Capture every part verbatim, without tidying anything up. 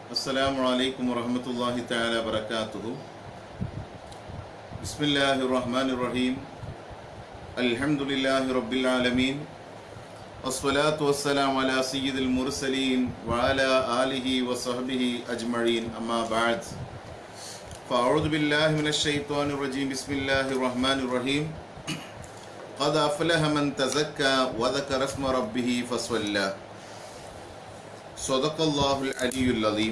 Assalamu alaikum wa rahmatullahi ta'ala wa barakatuhu. Bismillahir Rahmanir Rahim. Alhamdulillahi Rabbil Alameen. Wassalatu wassalamu ala sayyidil mursaleen wa ala alihi wa sahbihi ajma'in. Amma ba'd. Fa'udhu billahi minash shaitanir rajim. Bismillahir Rahmanir Rahim. Qad aflaha man tazakka wa dhakara isma rabbih fasalla. Sadaqallahul Aliyyul Azim.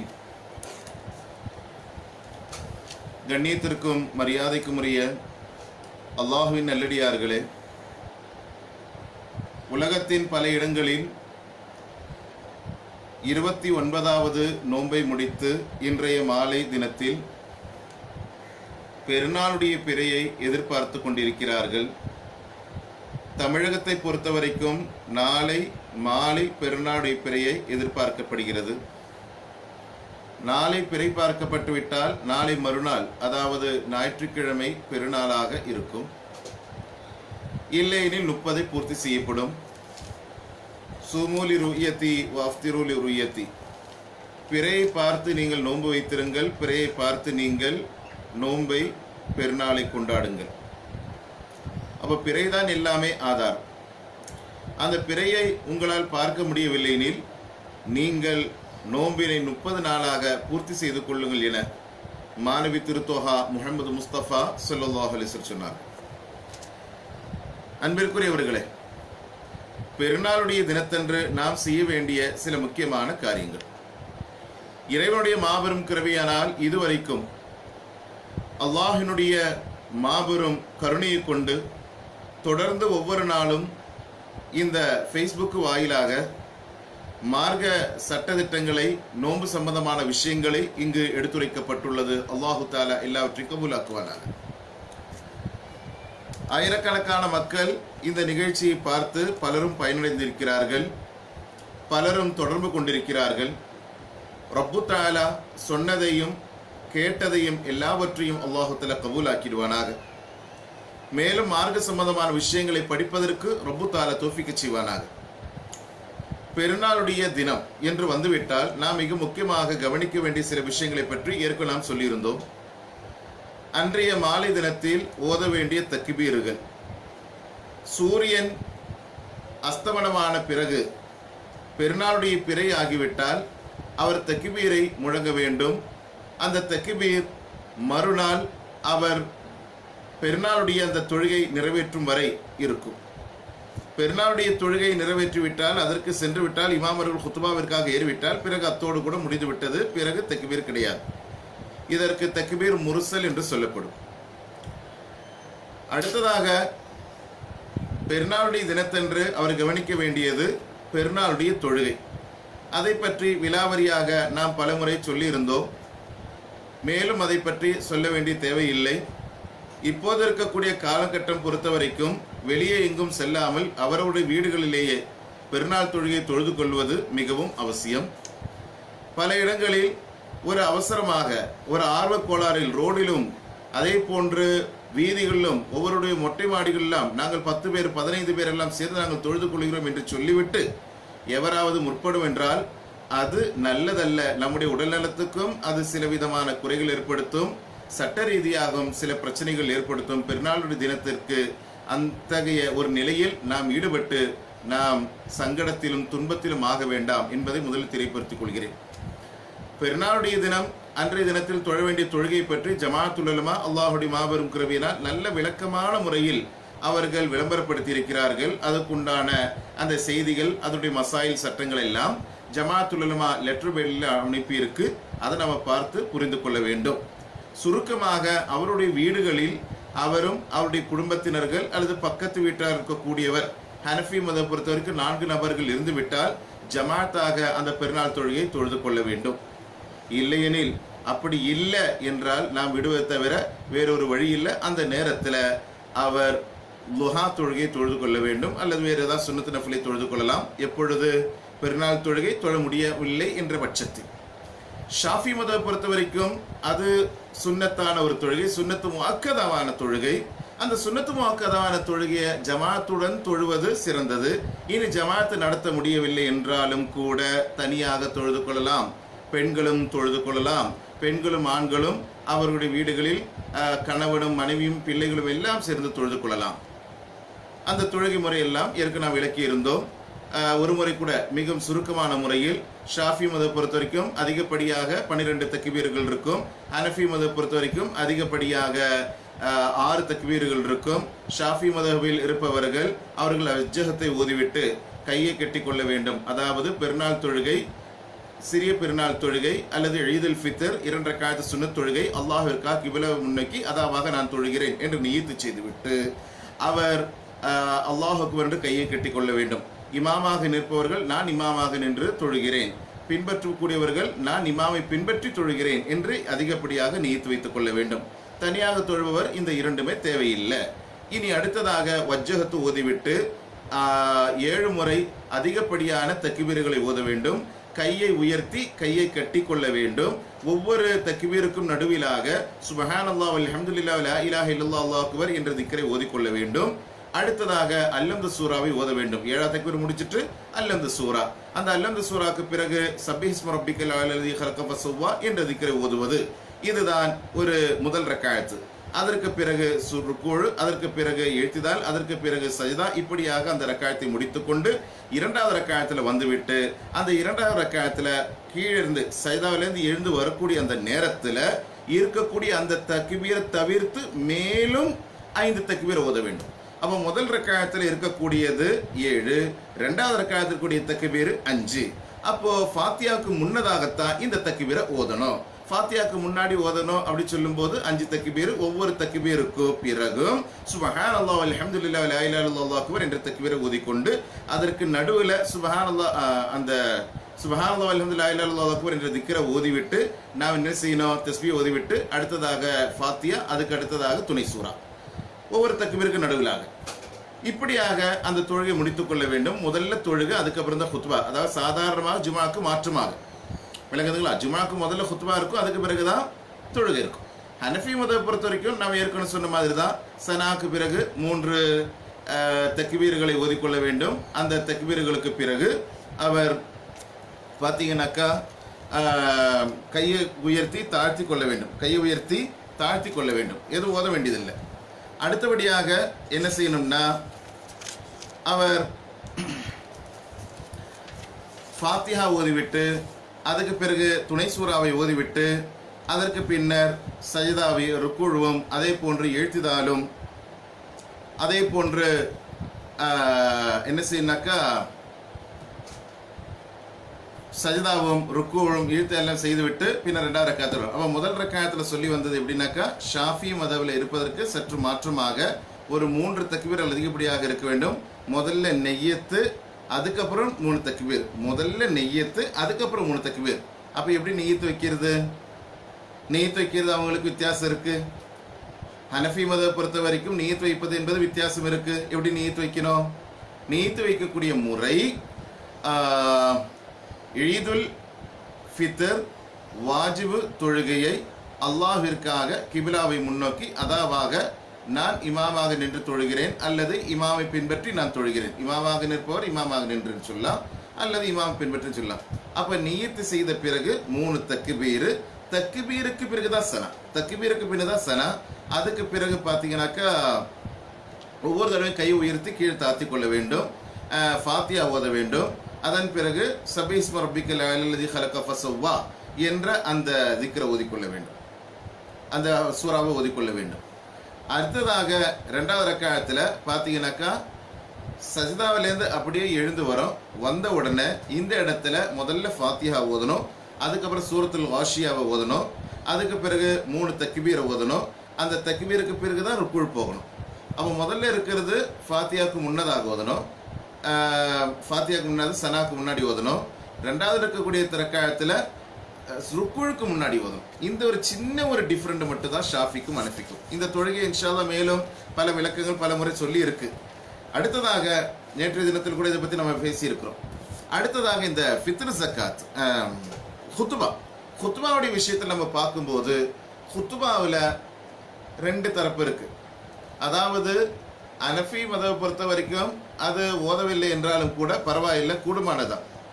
கண்ணியத்திற்கும் மரியாதைக்கும் உரிய அல்லாஹ்வின் நல்லடியார்களே, உலகத்தின் பல இடங்களில் இருபத்தி ஒன்பதாவது நோன்பை முடித்து இன்றைய மாலை தினத்தில் பெருநாளுடைய பிறையை எதிர்பார்த்து கொண்டிருக்கிறார்கள். தமிழகத்தை பொறுத்தவரைக்கும் நாளை மாலை பெருநாளுடைய பிறையை எதிர்பார்க்கப்படுகிறது. நாளை பிறை பார்க்கப்பட்டுவிட்டால் நாளை மறுநாள், அதாவது ஞாயிற்றுக்கிழமை பெருநாளாக இருக்கும். இல்லையெனில் முப்பதை பூர்த்தி செய்யப்படும். சுமூலி ருயத்தி வஃப்திருலி ருயத்தி, பிறையை பார்த்து நீங்கள் நோன்பு வைத்திருங்கள், பிறையை பார்த்து நீங்கள் நோன்பை பெருநாளை கொண்டாடுங்கள். அப்போ பிறைதான் எல்லாமே ஆதாரம். அந்த பிறையை உங்களால் பார்க்க முடியவில்லை எனில் நீங்கள் நோம்பினை முப்பது நாளாக பூர்த்தி செய்து கொள்ளுங்கள் என மாணவி திருத்தோஹா முஹம்மது முஸ்தபா ஸல்லல்லாஹு அலைஹி வஸல்லம் சொன்னார். அன்பிற்குரியவர்களே, பெருநாளுடைய தினத்தன்று நாம் செய்ய வேண்டிய சில முக்கியமான காரியங்கள். இறைவனுடைய மாபெரும் கிருபையானால் இதுவரைக்கும் அல்லாஹ்வினுடைய மாபெரும் கருணையை கொண்டு தொடர்ந்து ஒவ்வொரு நாளும் இந்த ஃபேஸ்புக் வாயிலாக மார்க்க சட்டதிட்டங்களை, நோன்பு சம்பந்தமான விஷயங்களை இங்கு எடுத்துரைக்கப்பட்டுள்ளது. அல்லாஹு தாலா எல்லாவற்றையும் கபூலாக்குவானாக. ஆயிரக்கணக்கான மக்கள் இந்த நிகழ்ச்சியை பார்த்து பலரும் பயனடைந்திருக்கிறார்கள், பலரும் தொடர்பு கொண்டிருக்கிறார்கள். ரப்பு தாலா சொன்னதையும் கேட்டதையும் எல்லாவற்றையும் அல்லாஹு தாலா கபூலாக்கிடுவானாக. மேலும் மார்க்க சம்பந்தமான விஷயங்களை படிப்பதற்கு ரப்பு தாலா தௌஃபீக் செய்வானாக. பெருநாளுடைய தினம் என்று வந்துவிட்டால் நாம் மிக முக்கியமாக கவனிக்க வேண்டிய சில விஷயங்களை பற்றி ஏற்கனவே நாம் சொல்லியிருந்தோம். அன்றைய மாலை தினத்தில் ஓத வேண்டிய தக்பீர்கள், சூரியன் அஸ்தமனமான பிறகு பெருநாளுடைய பிறை ஆகிவிட்டால் அவர் தக்பீரை முழங்க வேண்டும். அந்த தக்பீர் மறுநாள் அவர் பெருநாளுடைய அந்த தொழுகை நிறைவேற்றும் வரை இருக்கும். பெருநாளுடைய தொழுகை நிறைவேற்றிவிட்டால், அதற்கு சென்று விட்டால், இமாமர்கள் குத்துபாவிற்காக ஏறிவிட்டால் பிறகு அத்தோடு கூட முடிந்து விட்டது. பிறகு தக்பீர் கிடையாது. இதற்கு தக்பீர் முர்சல் என்று சொல்லப்படும். அடுத்ததாக பெருநாளுடைய தினத்தன்று அவர் கவனிக்க வேண்டியது பெருநாளுடைய தொழுகை. அதை பற்றி விலாவரியாக நாம் பலமுறை சொல்லியிருந்தோம். மேலும் அதை பற்றி சொல்ல வேண்டிய தேவையில்லை. இப்போது இருக்கக்கூடிய காலகட்டம் பொறுத்த வரைக்கும் வெளியே எங்கும் செல்லாமல் அவருடைய வீடுகளிலேயே பெருநாள் தொழுகை தொழுது கொள்வது மிகவும் அவசியம். பல இடங்களில் ஒரு அவசரமாக, ஒரு ஆர்வ கோளாறில் ரோடிலும் அதே போன்று வீதிகளிலும் ஒவ்வொருடைய மொட்டை மாடிகளெல்லாம் நாங்கள் பத்து பேர் பதினைந்து பேர் எல்லாம் சேர்ந்து நாங்கள் தொழுது கொள்கிறோம் என்று சொல்லிவிட்டு எவராவது முற்படும் என்றால் அது நல்லதல்ல. நம்முடைய உடல் நலத்துக்கும் அது சில விதமான குறைகள் ஏற்படுத்தும், சட்ட ரீதியாகவும் சில பிரச்சனைகள் ஏற்படுத்தும். பெருநாளுடைய தினத்திற்கு அத்தகைய ஒரு நிலையில் நாம் ஈடுபட்டு நாம் சங்கடத்திலும் துன்பத்திலும் ஆக வேண்டாம் என்பதை முதலில் தெரியப்படுத்திக் கொள்கிறேன். பெருநாளுடைய தினம் அன்றைய தினத்தில் தொழ வேண்டிய தொழுகை பற்றி ஜமாஅத்துல் உலமா அல்லாஹுடைய மாபெரும் கிருபையினால் நல்ல விளக்கமான முறையில் அவர்கள் விளம்பரப்படுத்தி இருக்கிறார்கள். அதுக்குண்டான அந்த செய்திகள், அதனுடைய மசாயில் சட்டங்கள் எல்லாம் ஜமாஅத்துல் உலமா லெட்டர் பேடில் அனுப்பியிருக்கு. அதை நம்ம பார்த்து புரிந்து கொள்ள வேண்டும். சுருக்கமாக அவருடைய வீடுகளில் அவரும் அவருடைய குடும்பத்தினர்கள் அல்லது பக்கத்து வீட்டார் இருக்கக்கூடியவர், ஹனஃபி மத பொறுத்த வரைக்கும் நான்கு நபர்கள் இருந்து விட்டால் ஜமாத்தாக அந்த பெருநாள் தொழுகையை தொழுது கொள்ள வேண்டும். இல்லையெனில், அப்படி இல்லை என்றால் நாம் விடுவதை தவிர வேறொரு வழி இல்லை. அந்த நேரத்தில் அவர் லுஹா தொழுகையை தொழுது கொள்ள வேண்டும், அல்லது வேறு ஏதாவது சுன்னத்து நஃபிலை தொழுது கொள்ளலாம். எப்பொழுது பெருநாள் தொழுகை தொழ முடியவில்லை என்ற பட்சத்தில். ஷாஃபி மதத்தை பொறுத்த வரைக்கும் அது சுன்னத்தான ஒரு தொழுகை, சுன்னத்து முஅக்கதாவான தொழுகை. அந்த சுன்னத்து முஅக்கதாவான தொழுகையை ஜமாத்துடன் தொழுவது சிறந்தது. இனி ஜமாத்து நடத்த முடியவில்லை என்றாலும் கூட தனியாக தொழுது கொள்ளலாம். பெண்களும் தொழுது கொள்ளலாம். பெண்களும் ஆண்களும் அவர்களுடைய வீடுகளில் கணவனும் மனைவியும் பிள்ளைகளும் எல்லாம் சேர்ந்து தொழுது கொள்ளலாம். அந்த தொழுகை முறையெல்லாம் ஏற்கனவே நாம் விளக்கி இருந்தோம். ஒரு முறை கூட மிகவும் சுருக்கமான முறையில் ஷாஃபி மதத்தை பொறுத்த வரைக்கும் அதிகப்படியாக பன்னிரெண்டு தக்பீர்கள் இருக்கும். ஹனஃபி மதத்தை பொறுத்த வரைக்கும் அதிகப்படியாக ஆறு தக்பீர்கள் இருக்கும். ஷாஃபி மதவில் இருப்பவர்கள் அவர்கள் அஜ்ஜகத்தை ஓதிவிட்டு கையை கட்டி கொள்ள வேண்டும். அதாவது பெருநாள் தொழுகை, சிறிய பெருநாள் தொழுகை அல்லது ஈதுல் ஃபித்ர் இரண்டு ரக்காத் சுன்னத் தொழுகை அல்லாஹ்விற்காக கிப்லா முன்னோக்கி அதாவது நான் தொழுகிறேன் என்று நியத்து செய்துவிட்டு அவர் அல்லாஹ் அக்பர் என்று கையை கட்டி கொள்ள வேண்டும். இமாமாக நிற்பவர்கள் நான் இமாமாக நின்று தொழுகிறேன், பின்பற்றக்கூடியவர்கள் நான் இமாமை பின்பற்றி தொழுகிறேன் என்று அதிகப்படியாக நியத்து வைத்துக் கொள்ள வேண்டும். தனியாக தொழுபவர் இந்த இரண்டுமே தேவையில்லை. இனி அடுத்ததாக வஜ்ஜகத்து ஓதிவிட்டு ஏழு முறை அதிகப்படியான தக்பீர்களை ஓத வேண்டும். கையை உயர்த்தி கையை கட்டி கொள்ள வேண்டும். ஒவ்வொரு தக்பீருக்கும் நடுவிலாக சுப்ஹானல்லாஹ் வல்ஹம்துலில்லாஹ் லா இலாஹ இல்லல்லாஹ் அல்லாஹு அக்பர் என்ற திக்ரை ஓதிக்கொள்ள வேண்டும். அடுத்ததாக அல்லம்து சூராவை ஓத வேண்டும். ஏழாவது தக்பீர் முடிச்சிட்டு அல்லம்து சூரா, அந்த அல்லம்து சூராக்கு பிறகு சப்பிஹிஸ்ம ரப்பிக்கல் அலல்லதி ஹலக ஃபஸவ்வா என்ற திக்ரை ஓதுவது. இதுதான் ஒரு முதல் ரக்காயத்து. அதற்கு பிறகு ருக்கூழ், அதற்கு பிறகு எழுத்திதால், அதற்கு பிறகு சஜ்தா, இப்படியாக அந்த ரக்காயத்தை முடித்துக்கொண்டு இரண்டாவது ரக்காயத்தில் வந்துவிட்டு அந்த இரண்டாவது ரக்காயத்தில் கீழிருந்து சஜ்தாவிலிருந்து எழுந்து வரக்கூடிய அந்த நேரத்தில் இருக்கக்கூடிய அந்த தக்பீரை தவிர்த்து மேலும் ஐந்து தக்பீர் ஓத வேண்டும். அப்போ முதல் ரக்காயத்தில் இருக்கக்கூடியது ஏழு, ரெண்டாவது ரக்காயத்தில் கூடிய தக்பீர் அஞ்சு. அப்போ ஃபாத்தியாவுக்கு முன்னதாகத்தான் இந்த தக்பீரை ஓதணும். ஃபாத்தியாவுக்கு முன்னாடி ஓதணும் அப்படி சொல்லும் போது அஞ்சு தக்பீர், ஒவ்வொரு தக்பீருக்கு பிறகும் சுப்ஹானல்லாஹ் வல்ஹம்துலில்லாஹ் லா இலாஹ இல்லல்லாஹ் அல்லாஹு அக்பர் என்ற தக்பீரை ஓதிக்கொண்டு அதற்கு நடுவில் சுப்ஹானல்லாஹ் அந்த சுப்ஹானல்லாஹ் வல்ஹம்துலில்லாஹ் லா இலாஹ இல்லல்லாஹ் அல்லாஹு அக்பர் என்ற திக்ரை ஓதிவிட்டு நாம் என்ன செய்யணும், தஸ்பீஹ் ஓதிவிட்டு அடுத்ததாக ஃபாத்தியா, அதுக்கு அடுத்ததாக துணை சூரா, ஒவ்வொரு தக்பீருக்கு நடுவிலாக இப்படியாக அந்த தொழுகை முடித்துக் கொள்ள வேண்டும். முதல்ல தொழுகை, அதுக்கப்புறம் தான் ஹுத்பா. அதாவது சாதாரணமாக ஜுமாக்கு மாற்றமாக விளங்குதுங்களா? ஜுமாக்கு முதல்ல ஹுத்பா இருக்கும், அதுக்கு பிறகுதான் தொழுகை இருக்கும். ஹனஃபி மதத்தை பொறுத்த வரைக்கும் நாம் ஏற்கனவே சொன்ன மாதிரி தான் சனாக்கு பிறகு மூன்று தக்பீர்களை ஓதிக்கொள்ள வேண்டும். அந்த தக்பீர்களுக்கு பிறகு அவர் பார்த்தீங்கன்னாக்கா கையை உயர்த்தி தாழ்த்தி கொள்ள வேண்டும். கையை உயர்த்தி தாழ்த்தி கொள்ள வேண்டும், எதுவும் ஓத வேண்டியதில்லை. அடுத்தபடியாக என்ன செய்யணும்னா அவர் ஃபாத்திஹா ஓதிவிட்டு அதுக்கு பிறகு துணை சூறாவை ஓதிவிட்டு அதற்கு பின்னர் சஜிதாவை ருக்குழுவும் அதே போன்று எழுத்திதாலும் அதே போன்று என்ன செய்யணும்னாக்கா சஜிதாவும் ருக்குவும் எழுத்தெல்லாம் செய்துவிட்டு பின்னர் ரெண்டாவது ரக்காயத்தில் வரும். அப்போ முதல் ரக்காயத்தில் சொல்லி வந்தது எப்படின்னாக்கா ஷாஃபி மதவில் இருப்பதற்கு சற்று மாற்றமாக ஒரு மூன்று தக்பீர் அதிகப்படியாக இருக்க வேண்டும். முதல்ல நெய்யத்து, அதுக்கப்புறம் மூணு தக்பீர். முதல்ல நெய்யத்து, அதுக்கப்புறம் மூணு தக்பீர். அப்போ எப்படி நெய்யத்து வைக்கிறது? நெய்யத்து வைக்கிறது அவங்களுக்கு வித்தியாசம் இருக்கு. ஹனஃபி மதத்தை பொறுத்த வரைக்கும் நெய்யத்து வைப்பது என்பது வித்தியாசம் இருக்கு. எப்படி நெய்யத்து வைக்கணும்? நெய்யத்து வைக்கக்கூடிய முறை ஈதுல் ஃபித்ர் வாஜிபு தொழுகையை அல்லாஹ்விற்காக கிபிலாவை முன்னோக்கி அதாவாக நான் இமாமாக நின்று தொழுகிறேன் அல்லது இமாமை பின்பற்றி நான் தொழுகிறேன். இமாமாக நிற்பவர் இமாமாக நின்று சொல்லலாம் அல்லது இமாம் பின்பற்றி சொல்லலாம். அப்ப நியத்து செய்த பிறகு மூணு தக்பீர், தக்பீருக்கு பிறகுதான் சனா, தக்பீருக்கு பிறகுதான் சனா. அதுக்கு பிறகு பார்த்தீங்கன்னாக்கா ஒவ்வொரு தடவையும் கை உயர்த்தி கீழே தாத்தி கொள்ள வேண்டும். ஃபாத்தியா ஓத வேண்டும். அதன் பிறகு சபிஹிஸ்ம ரப்பிக்கல் அலல்லதி ஹலக ஃபஸவ்வா என்ற அந்த திக்ரை ஓதிக்கொள்ள வேண்டும், அந்த சூறாவை ஓதிக்கொள்ள வேண்டும். அடுத்ததாக ரெண்டாவது ரக்காயத்தில் பார்த்தீங்கன்னாக்கா சஜிதாவிலேருந்து அப்படியே எழுந்து வரும். வந்த உடனே இந்த இடத்துல முதல்ல ஃபாத்திஹா ஓதணும், அதுக்கப்புறம் சூரத்துல் வாஷியாவை ஓதணும், அதுக்கு பிறகு மூணு தக்பீரை ஓதணும். அந்த தக்பீருக்கு பிறகு தான் ருக்குள் போகணும். அப்போ முதல்ல இருக்கிறது ஃபாத்தியாவுக்கு முன்னதாக ஓதணும், ஃபாத்தியாவுக்கு முன்னாடி சனாக்கு முன்னாடி ஓதணும். ரெண்டாவது இருக்கக்கூடிய ரக்காயத்தில் ருக்குழுக்கு முன்னாடி ஓதணும். இந்த ஒரு சின்ன ஒரு டிஃப்ரெண்ட் மட்டும் தான் ஷாஃபிக்கும் ஹனஃபிக்கும். இந்த தொழுகை இன்ஷா அல்லாஹ் மேலும் பல விளக்கங்கள் பல முறை சொல்லி இருக்கு. அடுத்ததாக நேற்றைய தினத்தில் கூட இதை பற்றி நம்ம பேசியிருக்கிறோம். அடுத்ததாக இந்த ஃபித்ர் ஜக்காத் ஹுத்பா, ஹுத்பாவுடைய விஷயத்தில் நம்ம பார்க்கும்போது ஹுத்பாவில் ரெண்டு தரப்பு இருக்கு. அதாவது ஹனஃபி மதத்தை பொறுத்த வரைக்கும் அது ஓதவில்லை என்றாலும் கூட பரவாயில்லை, கூடுமானதான்.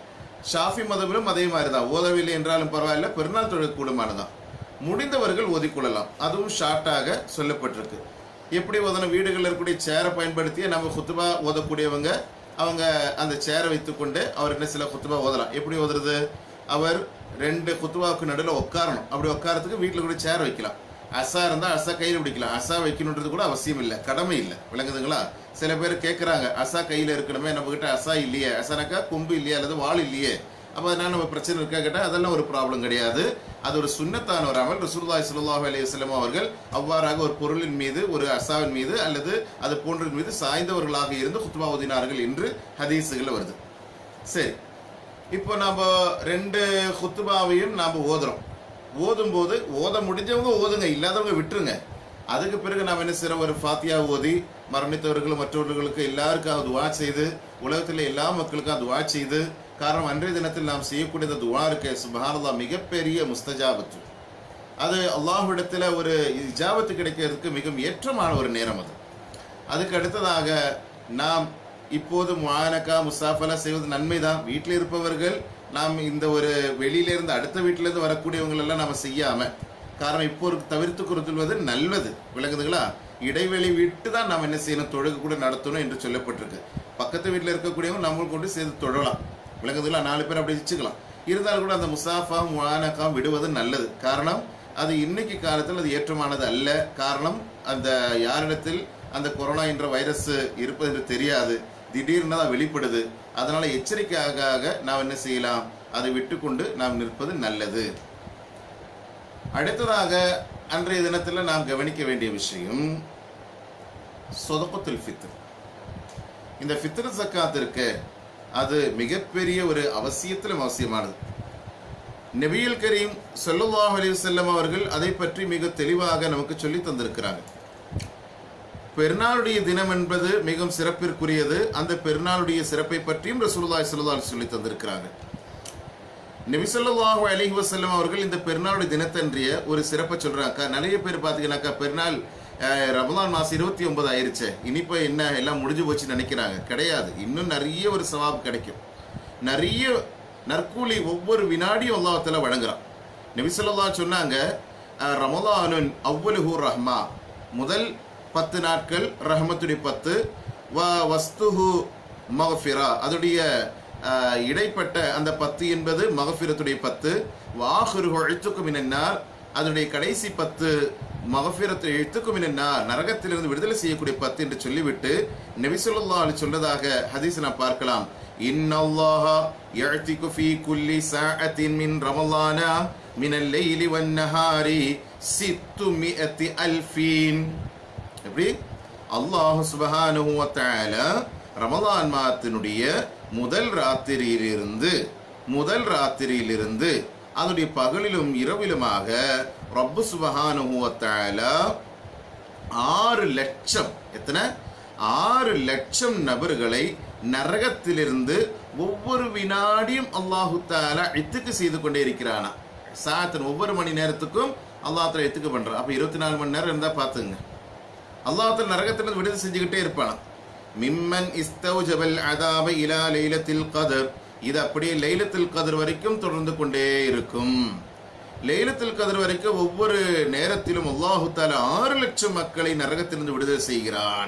ஷாஃபி மதபிலும் அதே மாதிரி தான், ஓதவில்லை என்றாலும் பரவாயில்ல, பெருநாள் தொழுகை கூடுமானதான், முடிந்தவர்கள் ஓதிக்கொள்ளலாம். அதுவும் ஷார்ட்டாக சொல்லப்பட்டிருக்கு. எப்படி ஓதணும்? வீடுகளில் இருக்கக்கூடிய சேரை பயன்படுத்தியே நம்ம குத்துபா ஓதக்கூடியவங்க அவங்க அந்த சேரை வைத்துக்கொண்டு அவர் என்ன சில குத்துபா ஓதலாம். எப்படி ஓதுறது? அவர் ரெண்டு குத்துபாவுக்கு நடுவில் உட்காரணும். அப்படி உட்காரத்துக்கு வீட்டில் கூட சேர் வைக்கலாம். அசா இருந்தால் அசா கையில் பிடிக்கலாம். அசா வைக்கணுன்றது கூட அவசியம் இல்லை, கடமை இல்லை. விளங்குதுங்களா? சில பேர் கேட்குறாங்க, அசா கையில் இருக்கணுமே, நம்மக்கிட்ட அசா இல்லையே, அசானாக்கா கொம்பு இல்லையா அல்லது வாள் இல்லையே, அப்போ அதனால நம்ம பிரச்சனை இருக்கா கேட்டால் அதெல்லாம் ஒரு ப்ராப்ளம் கிடையாது. அது ஒரு சுன்னத்தான ஒரு அமல். ரசூலுல்லாஹி ஸல்லல்லாஹு அலைஹி வஸல்லம் அவர்கள் அவ்வாறாக ஒரு பொருளின் மீது, ஒரு அசாவின் மீது அல்லது அது போன்றின் மீது சாய்ந்தவர்களாக இருந்து குத்பா ஓதினார்கள் என்று ஹதீஸுகள் வருது. சரி, இப்போ நம்ம ரெண்டு குத்துபாவையும் நாம் ஓதுறோம். ஓதும்போது ஓத முடிஞ்சவங்க ஓதுங்க, இல்லாதவங்க விட்டுருங்க. அதுக்கு பிறகு நாம் என்ன செய்யறோம்? ஒரு ஃபாத்தியா ஓதி மரணித்தவர்கள் மற்றவர்களுக்கு எல்லாருக்கும் துவா செய்து, உலகத்தில் எல்லா மக்களுக்கும் துவா செய்து, காரணம் அன்றைய தினத்தில் நாம் செய்யக்கூடிய துவா இருக்க சுப்ஹானல்லாஹ் மிகப்பெரிய முஸ்தஜாபத்து. அது அல்லாஹ்விடத்தில் ஒரு இஜாபத்து கிடைக்கிறதுக்கு மிகவும் ஏற்றமான ஒரு நேரம் அது. அதுக்கு அடுத்ததாக நாம் இப்போது முஆனகா முசாஃபலா செய்வது நன்மை தான். வீட்டில் இருப்பவர்கள் நாம் இந்த ஒரு வெளியிலேருந்து அடுத்த வீட்டிலேருந்து வரக்கூடியவங்களெல்லாம் நாம் செய்யாமல், காரணம் இப்போ ஒரு தவிர்த்து கொடுத்துள்வது நல்லது. விளங்குதுங்களா? இடைவெளி விட்டு தான் நாம் என்ன செய்யணும்? தொழுகை கூட நடத்தணும் என்று சொல்லப்பட்டிருக்கு. பக்கத்து வீட்டில் இருக்கக்கூடியவங்க நம்ம கொண்டு சேர்த்து தொழலாம். விளங்குதுங்களா? நாலு பேர் அப்படி வச்சுக்கலாம். இருந்தாலும் கூட அந்த முசாஃபா முஆனகா விடுவது நல்லது. காரணம் அது இன்னைக்கு காலத்தில் அது ஏற்றமானது அல்ல. காரணம் அந்த யாரிடத்தில் அந்த கொரோனா என்ற வைரஸ் இருப்பது என்று தெரியாது, திடீர்னு தான் வெளிப்படுது. அதனால எச்சரிக்கையாக நாம் என்ன செய்யலாம்? அதை விட்டு கொண்டு நாம் நிற்பது நல்லது. அடுத்ததாக அன்றைய தினத்தில் நாம் கவனிக்க வேண்டிய விஷயம் சதகத்துல் ஃபித்ர். இந்த ஃபித்ர் ஜக்காத் இருக்கு, அது மிகப்பெரிய ஒரு அவசியத்திலும் அவசியமானது. நபியுல் கரீம் ஸல்லல்லாஹு அலைஹி வஸல்லம் அவர்கள் அதை பற்றி மிக தெளிவாக நமக்கு சொல்லி தந்திருக்கிறாங்க. பெருநாளுடைய தினம் என்பது மிகவும் சிறப்பிற்குரியது. அந்த பெருநாளுடைய சிறப்பை பற்றியும் ரசூலுல்லாஹி ஸல்லல்லாஹு அலைஹி வஸல்லம் சொல்லி தந்திருக்கிறாங்க. நபி ஸல்லல்லாஹு அலைஹி வஸல்லம் அவர்கள் இந்த பெருநாளுடைய தினத்தன்றைய ஒரு சிறப்பை சொல்றாங்க. நிறைய பேர் பார்த்தீங்கன்னாக்கா பெருநாள் ரமலான் மாதம் இருபத்தி ஒன்பது ஆயிடுச்சு, இனிப்போ என்ன எல்லாம் முடிஞ்சு போச்சுன்னு நினைக்கிறாங்க. கிடையாது, இன்னும் நிறைய ஒரு சவாப் கிடைக்கும், நிறைய நற்கூலி ஒவ்வொரு வினாடியும் அல்லாஹ் தஆலா வழங்குறான். நபி ஸல்லல்லாஹு சொன்னாங்க, ரமலானுன் அவ்வலுஹு ரஹ்மா, முதல் பத்து நாட்கள் ரஹமத்துடைய பத்து, வ வஸ்துஹு மக்ஃபிரா, அதோடைய இடைப்பட்ட அந்த பத்து என்பது மகஃபிரத்துடைய பத்து, வாஹிருஹு இத்துக்கும் மினன்னார், அதனுடைய கடைசி பத்து மகஃபிரத்து இத்துக்கும் மினன்னார், நரகத்திலிருந்து விடுதலை செய்யக்கூடிய பத்து என்று சொல்லிவிட்டு நபி ஸல்லல்லாஹு அலைஹி சொல்லதாக ஹதீஸ் நாம் பார்க்கலாம். இன்னல்லாஹ யஅதிகு ஃபீ குல்லி ஸாஅத்தின் மின் ரமலான மினல் லைலி வன் நஹாரி சித்துமிஅத்தி அல்ஃபின். எப்படி? அல்லாஹ் சுப்ஹானஹு வ தஆலா ரமலான் மாதத்தினுடைய முதல் ராத்திரியிலிருந்து முதல் ராத்திரியிலிருந்து அதனுடைய பகலிலும் இரவிலுமாக ரப்பு சுப்ஹானஹு வ தஆலா ஆறு லட்சம் எத்தனை ஆறு லட்சம் நபர்களை நரகத்திலிருந்து ஒவ்வொரு வினாடியும் அல்லாஹு தஆலா இத்துக்கு செய்து கொண்டே இருக்கிறானா. சாத்தின் ஒவ்வொரு மணி நேரத்துக்கும் அல்லாஹ் தஆலா இத்துக்கு பண்றான். அப்ப இருபத்தி நாலு மணி நேரம் இருந்தா பாத்துங்க, அல்லாஹ் தஆலா நரகத்திலிருந்து விடுதலை செஞ்சுக்கிட்டே இருப்பானா. மிம்மன் இஸ்தௌஜபல் அதாப இலா லைலத்தில் கத்ர், இது அப்படியே லைலத்துல் கத்ர் வரைக்கும் தொடர்ந்து கொண்டே இருக்கும். லைலத்துல் கத்ர் வரைக்கும் ஒவ்வொரு நேரத்திலும் அல்லாஹு தஆலா ஆறு லட்சம் மக்களை நரகத்திலிருந்து விடுதலை செய்கிறான்.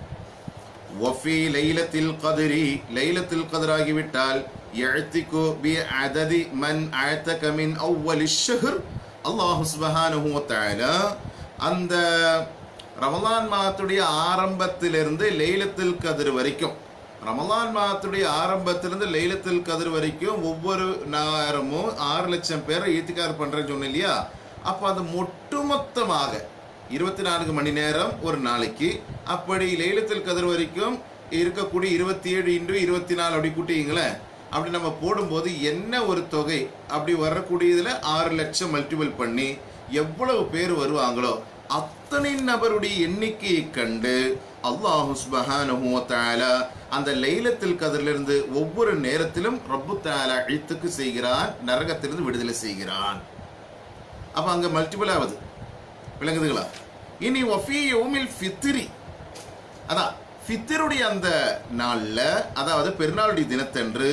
வஃபி லைலத்துல் கத்ரி, லைலத்துல் கத்ர் ஆகிவிட்டால் யஅதிகு பி அததி மன் அஅதக மின் அவ்வலிஷ் ஷஹர், அல்லாஹ் சுப்ஹானஹு வ தஆலா அந்த ரமலான் மாதத்துடைய ஆரம்பத்திலிருந்து லைலத்துல் கத்ர் வரைக்கும், ரமலான் மாதத்துடைய ஆரம்பத்திலிருந்து லைலத்துல் கத்ர் வரைக்கும் ஒவ்வொரு நேரமும் ஆறு லட்சம் பேரை ஈத்திகார் பண்றேன்னு சொன்னேன் இல்லையா? அப்ப அது ஒட்டுமொத்தமாக இருபத்தி நான்கு மணி நேரம் ஒரு நாளைக்கு, அப்படி லைலத்துல் கத்ர் வரைக்கும் இருக்கக்கூடிய இருபத்தி ஏழு இன்று இருபத்தி நாலு அப்படி கூட்டிங்களேன், அப்படி நம்ம போடும்போது என்ன ஒரு தொகை அப்படி வரக்கூடியதுல ஆறு லட்சம் மல்டிபிள் பண்ணி எவ்வளவு பேர் வருவாங்களோ அத்தனை நபருடைய எண்ணிக்கையை கண்டு அல்லாஹ் சுப்ஹானஹு வ தஆலா அந்த லைலத்துல் கத்ரிலிருந்து ஒவ்வொரு நேரத்திலும் ரப்பு தஆலா இத்துக்கு செய்கிறான், நரகத்திலிருந்து விடுதலை செய்கிறான். அப்ப அங்க மல்டிபிள் ஆகுது. விளங்குதுங்களா? இனி வஃபி யௌமில் ஃபித்ரி, அதான் ஃபித்ருடைய அந்த நாள்ல, அதாவது பெருநாளுடைய தினத்தன்று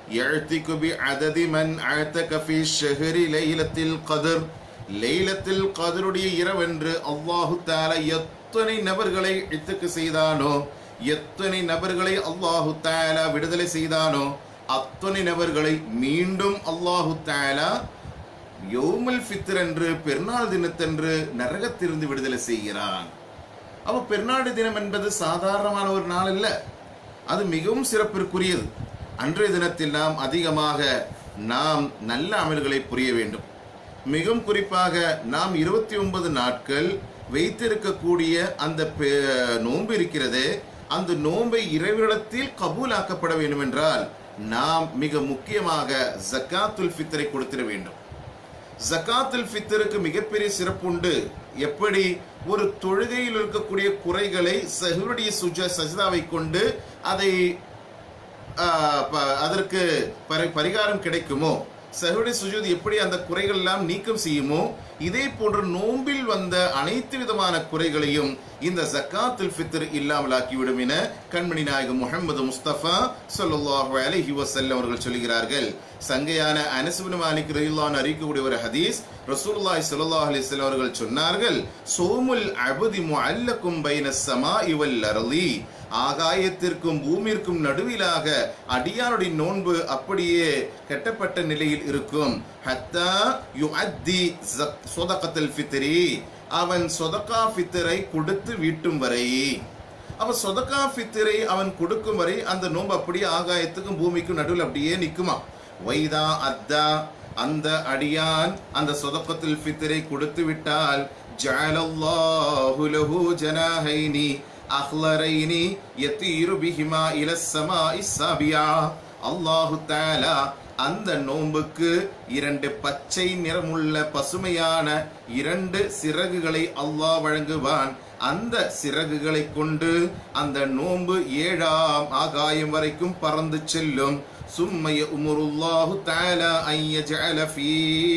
யஅ்திகு பிஅததி மன் அஅ்தக ஃபீ ஷஹ்ரி லைலத்தில் கத்ர். லைலத்தில் கத்ருடைய இரவென்று அல்லாஹு தஆலா எத்தனை நபர்களை இத்துக்கு செய்தானோ, எத்தனை நபர்களை அல்லாஹு தஆலா விடுதலை செய்தானோ, அத்தனை நபர்களை மீண்டும் அல்லாஹு தஆலா யௌமுல் ஃபித்ர் என்று பெருநாள் தினத்தன்று நரகத்திலிருந்து விடுதலை செய்கிறான். அப்ப பெருநாள் தினம் என்பது சாதாரணமான ஒரு நாள் அல்ல, அது மிகவும் சிறப்பிற்குரியது. அன்றைய தினத்தில் நாம் அதிகமாக நாம் நல்ல அமல்களை புரிய வேண்டும். மிகவும் குறிப்பாக நாம் இருபத்தி ஒன்பது நாட்கள் வைத்திருக்கக்கூடிய அந்த நோன்பு இருக்கிறது, அந்த நோன்பை இறைவனிடத்தில் கபூலாக்கப்பட வேண்டும் என்றால் நாம் மிக முக்கியமாக ஜக்காத்துல் ஃபித்ரை கொடுத்திட வேண்டும். ஜக்காத்துல் ஃபித்ருக்கு மிகப்பெரிய சிறப்பு உண்டு. எப்படி ஒரு தொழுகையில் இருக்கக்கூடிய குறைகளை சஹ்ருடைய சுஜ சஜ்தாவை கொண்டு அதை அதற்கு பரிகாரம் கிடைக்குமோ, சஹ்ருடைய சுஜூத் எப்படி அந்த குறைகள் எல்லாம் நீக்கம் செய்யுமோ, இதே போன்று நோம்பில் வந்த அனைத்து விதமான குறைகளையும் இந்த ஜக்காத்துல் ஃபித்ர் இல்லாமலாக்கிவிடும் என கண்மணி நாயகம் முஹம்மது முஸ்தபா ஸல்லல்லாஹு அலைஹி வஸல்லம் அவர்கள் சொல்கிறார்கள். சங்கையான அனஸ் இப்னு மாலிக் ரலியல்லாஹு அன்ஹு அறிவிக்கக்கூடிய ஒரு ஹதீஸ், ரசூலுல்லாஹி ஸல்லல்லாஹு அலைஹி வஸல்லம் அவர்கள் சொன்னார்கள், சௌமுல் அப்தி முஅல்லகும் பைனஸ் ஸமாஇ வல் அர்லி. ஆகாயத்திற்கும் பூமியிற்கும் நடுவிலாக அடியானுடைய நோன்பு அப்படியே கட்டப்பட்ட நிலையில் இருக்கும். ஹத்தா யுஅத்தி ஸதகத்துல் ஃபித்ரி, அவன் ஸதகா ஃபித்ரை கொடுத்து வீட்டும் வரை. அப்ப ஸதகா ஃபித்ரை அவன் கொடுக்கும் வரை அந்த நோன்பு அப்படியே ஆகாயத்துக்கும் பூமிக்கும் நடுவில் அப்படியே நிக்குமா. வைதா அத்தா, அந்த அடியான் அந்த ஸதகத்துல் ஃபித்ரை கொடுத்து விட்டால் ஜஅலல்லாஹு லஹு ஜனாஹைனி அஹ்லரைனி யதீரு பிஹிமா இலஸ் ஸமாஇ ஸாபியா. அல்லாஹு தஆலா அந்த நோன்புக்கு இரண்டு பச்சை நிறமுள்ள பசுமையான இரண்டு சிறகுகளை அல்லாஹ் வழங்குவான். அந்த சிறகுகளை கொண்டு அந்த நோன்பு ஏழாம் ஆகாயம் வரைக்கும் பறந்து செல்லும். சும்மய உமருல்லாஹு தஆலா அன் யஜஅல ஃபீ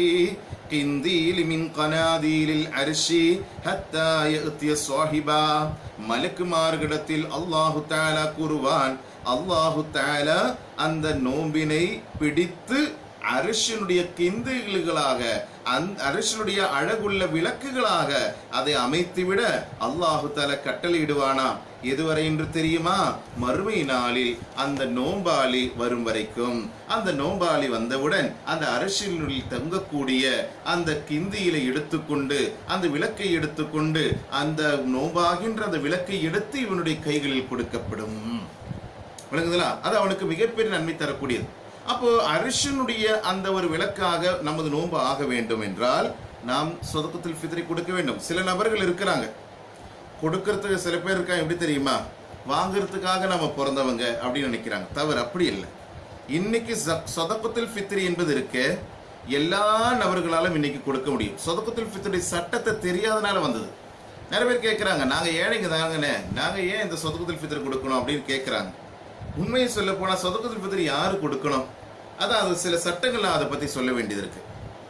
கிந்தீல் மின் கனாதீலில் அர்ஷி ஹத்தா யஅ்திய ஸாஹிபா. மலக்குமார்களிடத்தில் அல்லாஹு தஆலா கூறுவான், அல்லாஹு தஆலா அந்த நோம்பினை பிடித்து அரிசினுடைய கிந்துகளாக, அரிசினுடைய அழகுள்ள விளக்குகளாக அதை அமைத்துவிட அல்லாஹு தஆலா கட்டளையிடுவானா. எதுவரை என்று தெரியுமா? மறுமை நாளில் அந்த நோம்பாளி வரும் வரைக்கும். அந்த நோம்பாளி வந்தவுடன் அந்த அரிசியில் தங்கக்கூடிய அந்த கிந்தியிலை எடுத்துக்கொண்டு அந்த விளக்கை எடுத்துக்கொண்டு அந்த நோம்பாகின்ற அந்த விளக்கை எடுத்து இவனுடைய கைகளில் கொடுக்கப்படும். விளங்குதலா? அது அவனுக்கு மிகப்பெரிய நன்மை தரக்கூடியது. அப்போ அரிசினுடைய அந்த ஒரு விளக்காக நமது நோன்பு ஆக வேண்டும் என்றால் நாம் ஸதகத்துல் ஃபித்ரை கொடுக்க வேண்டும். சில நபர்கள் இருக்கிறாங்க, கொடுக்கறதுக்கு சில பேர் இருக்காங்க, எப்படி தெரியுமா, வாங்கறதுக்காக நம்ம பிறந்தவங்க அப்படின்னு நினைக்கிறாங்க. தவறு, அப்படி இல்லை. இன்னைக்கு ஸதகத்துல் ஃபித்ர் என்பது இருக்கு, எல்லா நபர்களாலும் இன்னைக்கு கொடுக்க முடியும். ஸதகத்துல் ஃபித்ருடைய சட்டத்தை தெரியாதனால வந்தது. நிறைய பேர் கேட்கிறாங்க, நாங்க ஏழைங்க தாங்கண்ணே, நாங்க ஏன் இந்த ஸதகத்துல் ஃபித்ர் கொடுக்கணும் அப்படின்னு கேட்கிறாங்க. உண்மையை சொல்ல போனா ஸதகத்துல் ஃபித்ர் யாரு கொடுக்கணும், அதான் அது சில சட்டங்கள் அதை பத்தி சொல்ல வேண்டியது இருக்கு.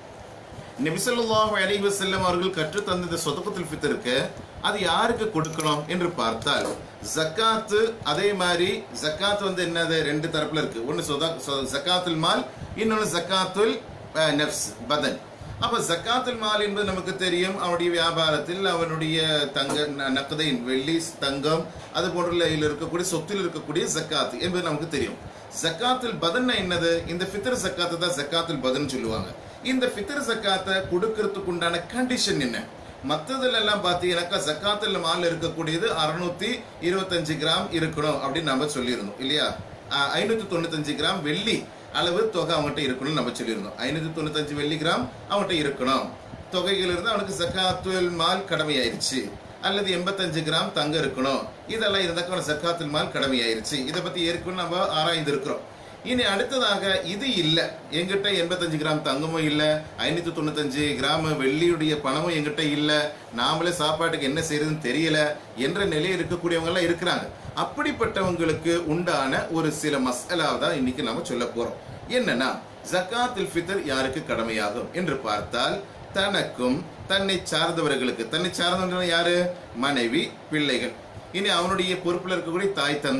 நபி ஸல்லல்லாஹு அலைஹி வஸல்லம் அவர்கள் கற்று தந்த இந்த ஸதகத்துல் ஃபித்ருக்கு அது யாருக்கு கொடுக்கணும் என்று பார்த்தால், ஜக்காத்து. அதே மாதிரி ஜக்காத் வந்து என்னது, ரெண்டு தரப்புல இருக்கு. ஒன்னு ஜக்காத்துல் மால், இன்னொன்னு ஜக்காத்துல் நஃப்ஸ் பதன். அப்ப ஜக்காத்துல் மால் என்பது நமக்கு தெரியும், அவனுடைய வியாபாரத்தில் அவனுடைய தங்க நக்கதை வெள்ளி தங்கம் அது போன்ற இருக்கக்கூடிய சொத்தில் இருக்கக்கூடிய ஜக்காத் என்பது நமக்கு தெரியும். ஜக்காத்துல் பதன் என்னது, இந்த ஃபித்ர் ஜக்காத்தை தான் ஜக்காத்துல் பதன் சொல்லுவாங்க. இந்த ஃபித்ர் ஜக்காத்தை கொடுக்கறதுக்கு உண்டான கண்டிஷன் என்ன? மற்றதுல எல்லாம் பாத்தீங்கன்னாக்கா ஜக்காத்துல் மால் இருக்கக்கூடியது அறுநூத்தி இருபத்தஞ்சு கிராம் இருக்கணும் அப்படின்னு நம்ம சொல்லியிருந்தோம் இல்லையா. ஐநூத்தி தொண்ணூத்தஞ்சு கிராம் வெள்ளி அளவு தொகை அவங்ககிட்ட இருக்கணும்னு நம்ம சொல்லியிருந்தோம். ஐநூத்தி தொண்ணூத்தஞ்சு வெள்ளி கிராம் அவங்ககிட்ட இருக்கணும். தொகைகள் இருந்து அவனுக்கு ஜக்காத்துல் மால் கடமையாயிருச்சு. அல்லது எண்பத்தஞ்சு கிராம் தங்கம் இருக்கணும். இதெல்லாம் இருந்தாக்க ஜக்காத்துல் மால் கடமையாயிருச்சு. இதை பத்தி ஏற்கனவே நம்ம ஆராய்ந்து இருக்கிறோம். இனி அடுத்ததாக இது இல்லை, எங்கிட்ட எண்பத்தஞ்சு கிராம் தங்கமும் இல்லை, ஐநூத்தி தொண்ணூத்தஞ்சு கிராம் வெள்ளியுடைய பணமும் எங்கிட்ட இல்லை, நாமளே சாப்பாட்டுக்கு என்ன செய்யறதுன்னு தெரியல என்ற நிலையில் இருக்கக்கூடியவங்க எல்லாம் இருக்கிறாங்க. அப்படிப்பட்டவங்களுக்கு உண்டான ஒரு சில மசாலாவை தான் இன்னைக்கு நம்ம சொல்ல போறோம். என்னன்னா, ஜக்காத்துல் ஃபித்ர் யாருக்கு கடமையாகும் என்று பார்த்தால், தனக்கும் தன்னை சார்ந்தவர்களுக்கு. தன்னை சார்ந்தவர்கள் யாரு? மனைவி, பிள்ளைகள். இனி அவனுடைய பொறுப்புல இருக்கக்கூடிய தாய் தந்தை,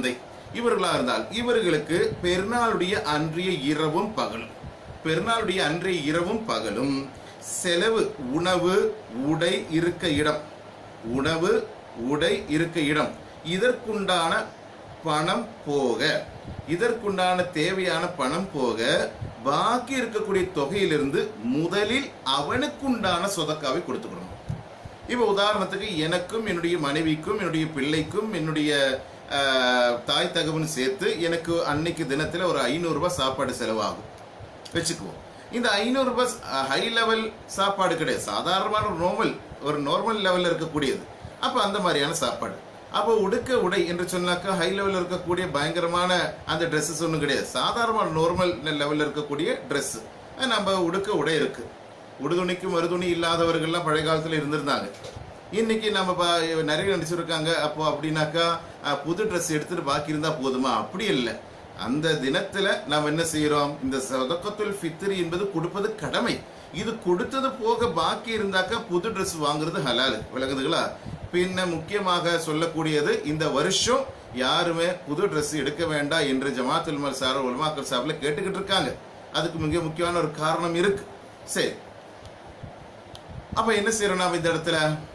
இவர்களாக இருந்தால் இவர்களுக்கு பெருநாளுடைய அன்றைய இரவும் பகலும் பெருநாளுடைய அன்றைய இரவும் பகலும் செலவு உணவு உடை இருக்க இடம் உணவு உடை இருக்க இடம் இதற்குண்டான பணம் போக இதற்குண்டான தேவையான பணம் போக பாக்கி இருக்கக்கூடிய தொகையிலிருந்து முதலில் அவனுக்குண்டான சொதக்காவை கொடுத்துக்கணும். இப்போ உதாரணத்துக்கு எனக்கும் என்னுடைய மனைவிக்கும் என்னுடைய பிள்ளைக்கும் என்னுடைய தாய் தகவன் சேர்த்து எனக்கு அன்னைக்கு தினத்தில் ஒரு ஐநூறு ரூபாய் சாப்பாடு செலவாகும் வச்சுக்குவோம். இந்த ஐநூறு ரூபாய் ஹை லெவல் சாப்பாடு கிடையாது, சாதாரணமான ஒரு நார்மல் ஒரு நார்மல் லெவலில் இருக்கக்கூடியது. அப்போ அந்த மாதிரியான சாப்பாடு. அப்போ உடுக்க உடை என்று சொன்னாக்கா ஹை லெவலில் இருக்கக்கூடிய பயங்கரமான அந்த ட்ரெஸ்ஸஸ் ஒன்றும் கிடையாது, சாதாரண நார்மல் லெவலில் இருக்கக்கூடிய ட்ரெஸ் நம்ம உடுக்க உடை இருக்கு. உடுதுணிக்கு மறுதுணி இல்லாதவர்கள்லாம் பழைய காலத்தில் இருந்திருந்தாங்க. இன்னைக்கு நம்ம நிறைய நினைச்சிருக்காங்க. அப்போ அப்படின்னாக்கா புது ட்ரெஸ் எடுத்துட்டு பாக்கி இருந்தா போதுமா? அப்படி இல்லை. அந்த தினத்துல நாம் என்ன செய்யறோம்? இந்த சதகத்துல் ஃபித்ர் என்பது கொடுப்பது கடமை. இது கொடுத்தது போக பாக்கி இருந்தாக்கா புது ட்ரெஸ் வாங்குறது ஹலால். விளங்குதுங்களா? பின்ன முக்கியமாக சொல்லக்கூடியது, இந்த வருஷம் யாருமே புது ட்ரெஸ் எடுக்க வேண்டாம் என்று ஜமாத்துல் உலமா சார் உலமாக்கள் சார்பில் கேட்டுக்கிட்டு இருக்காங்க. அதுக்கு மிக முக்கியமான ஒரு காரணம் இருக்கு. சரி, அப்ப என்ன செய்யறோம் நாம் இந்த இடத்துல?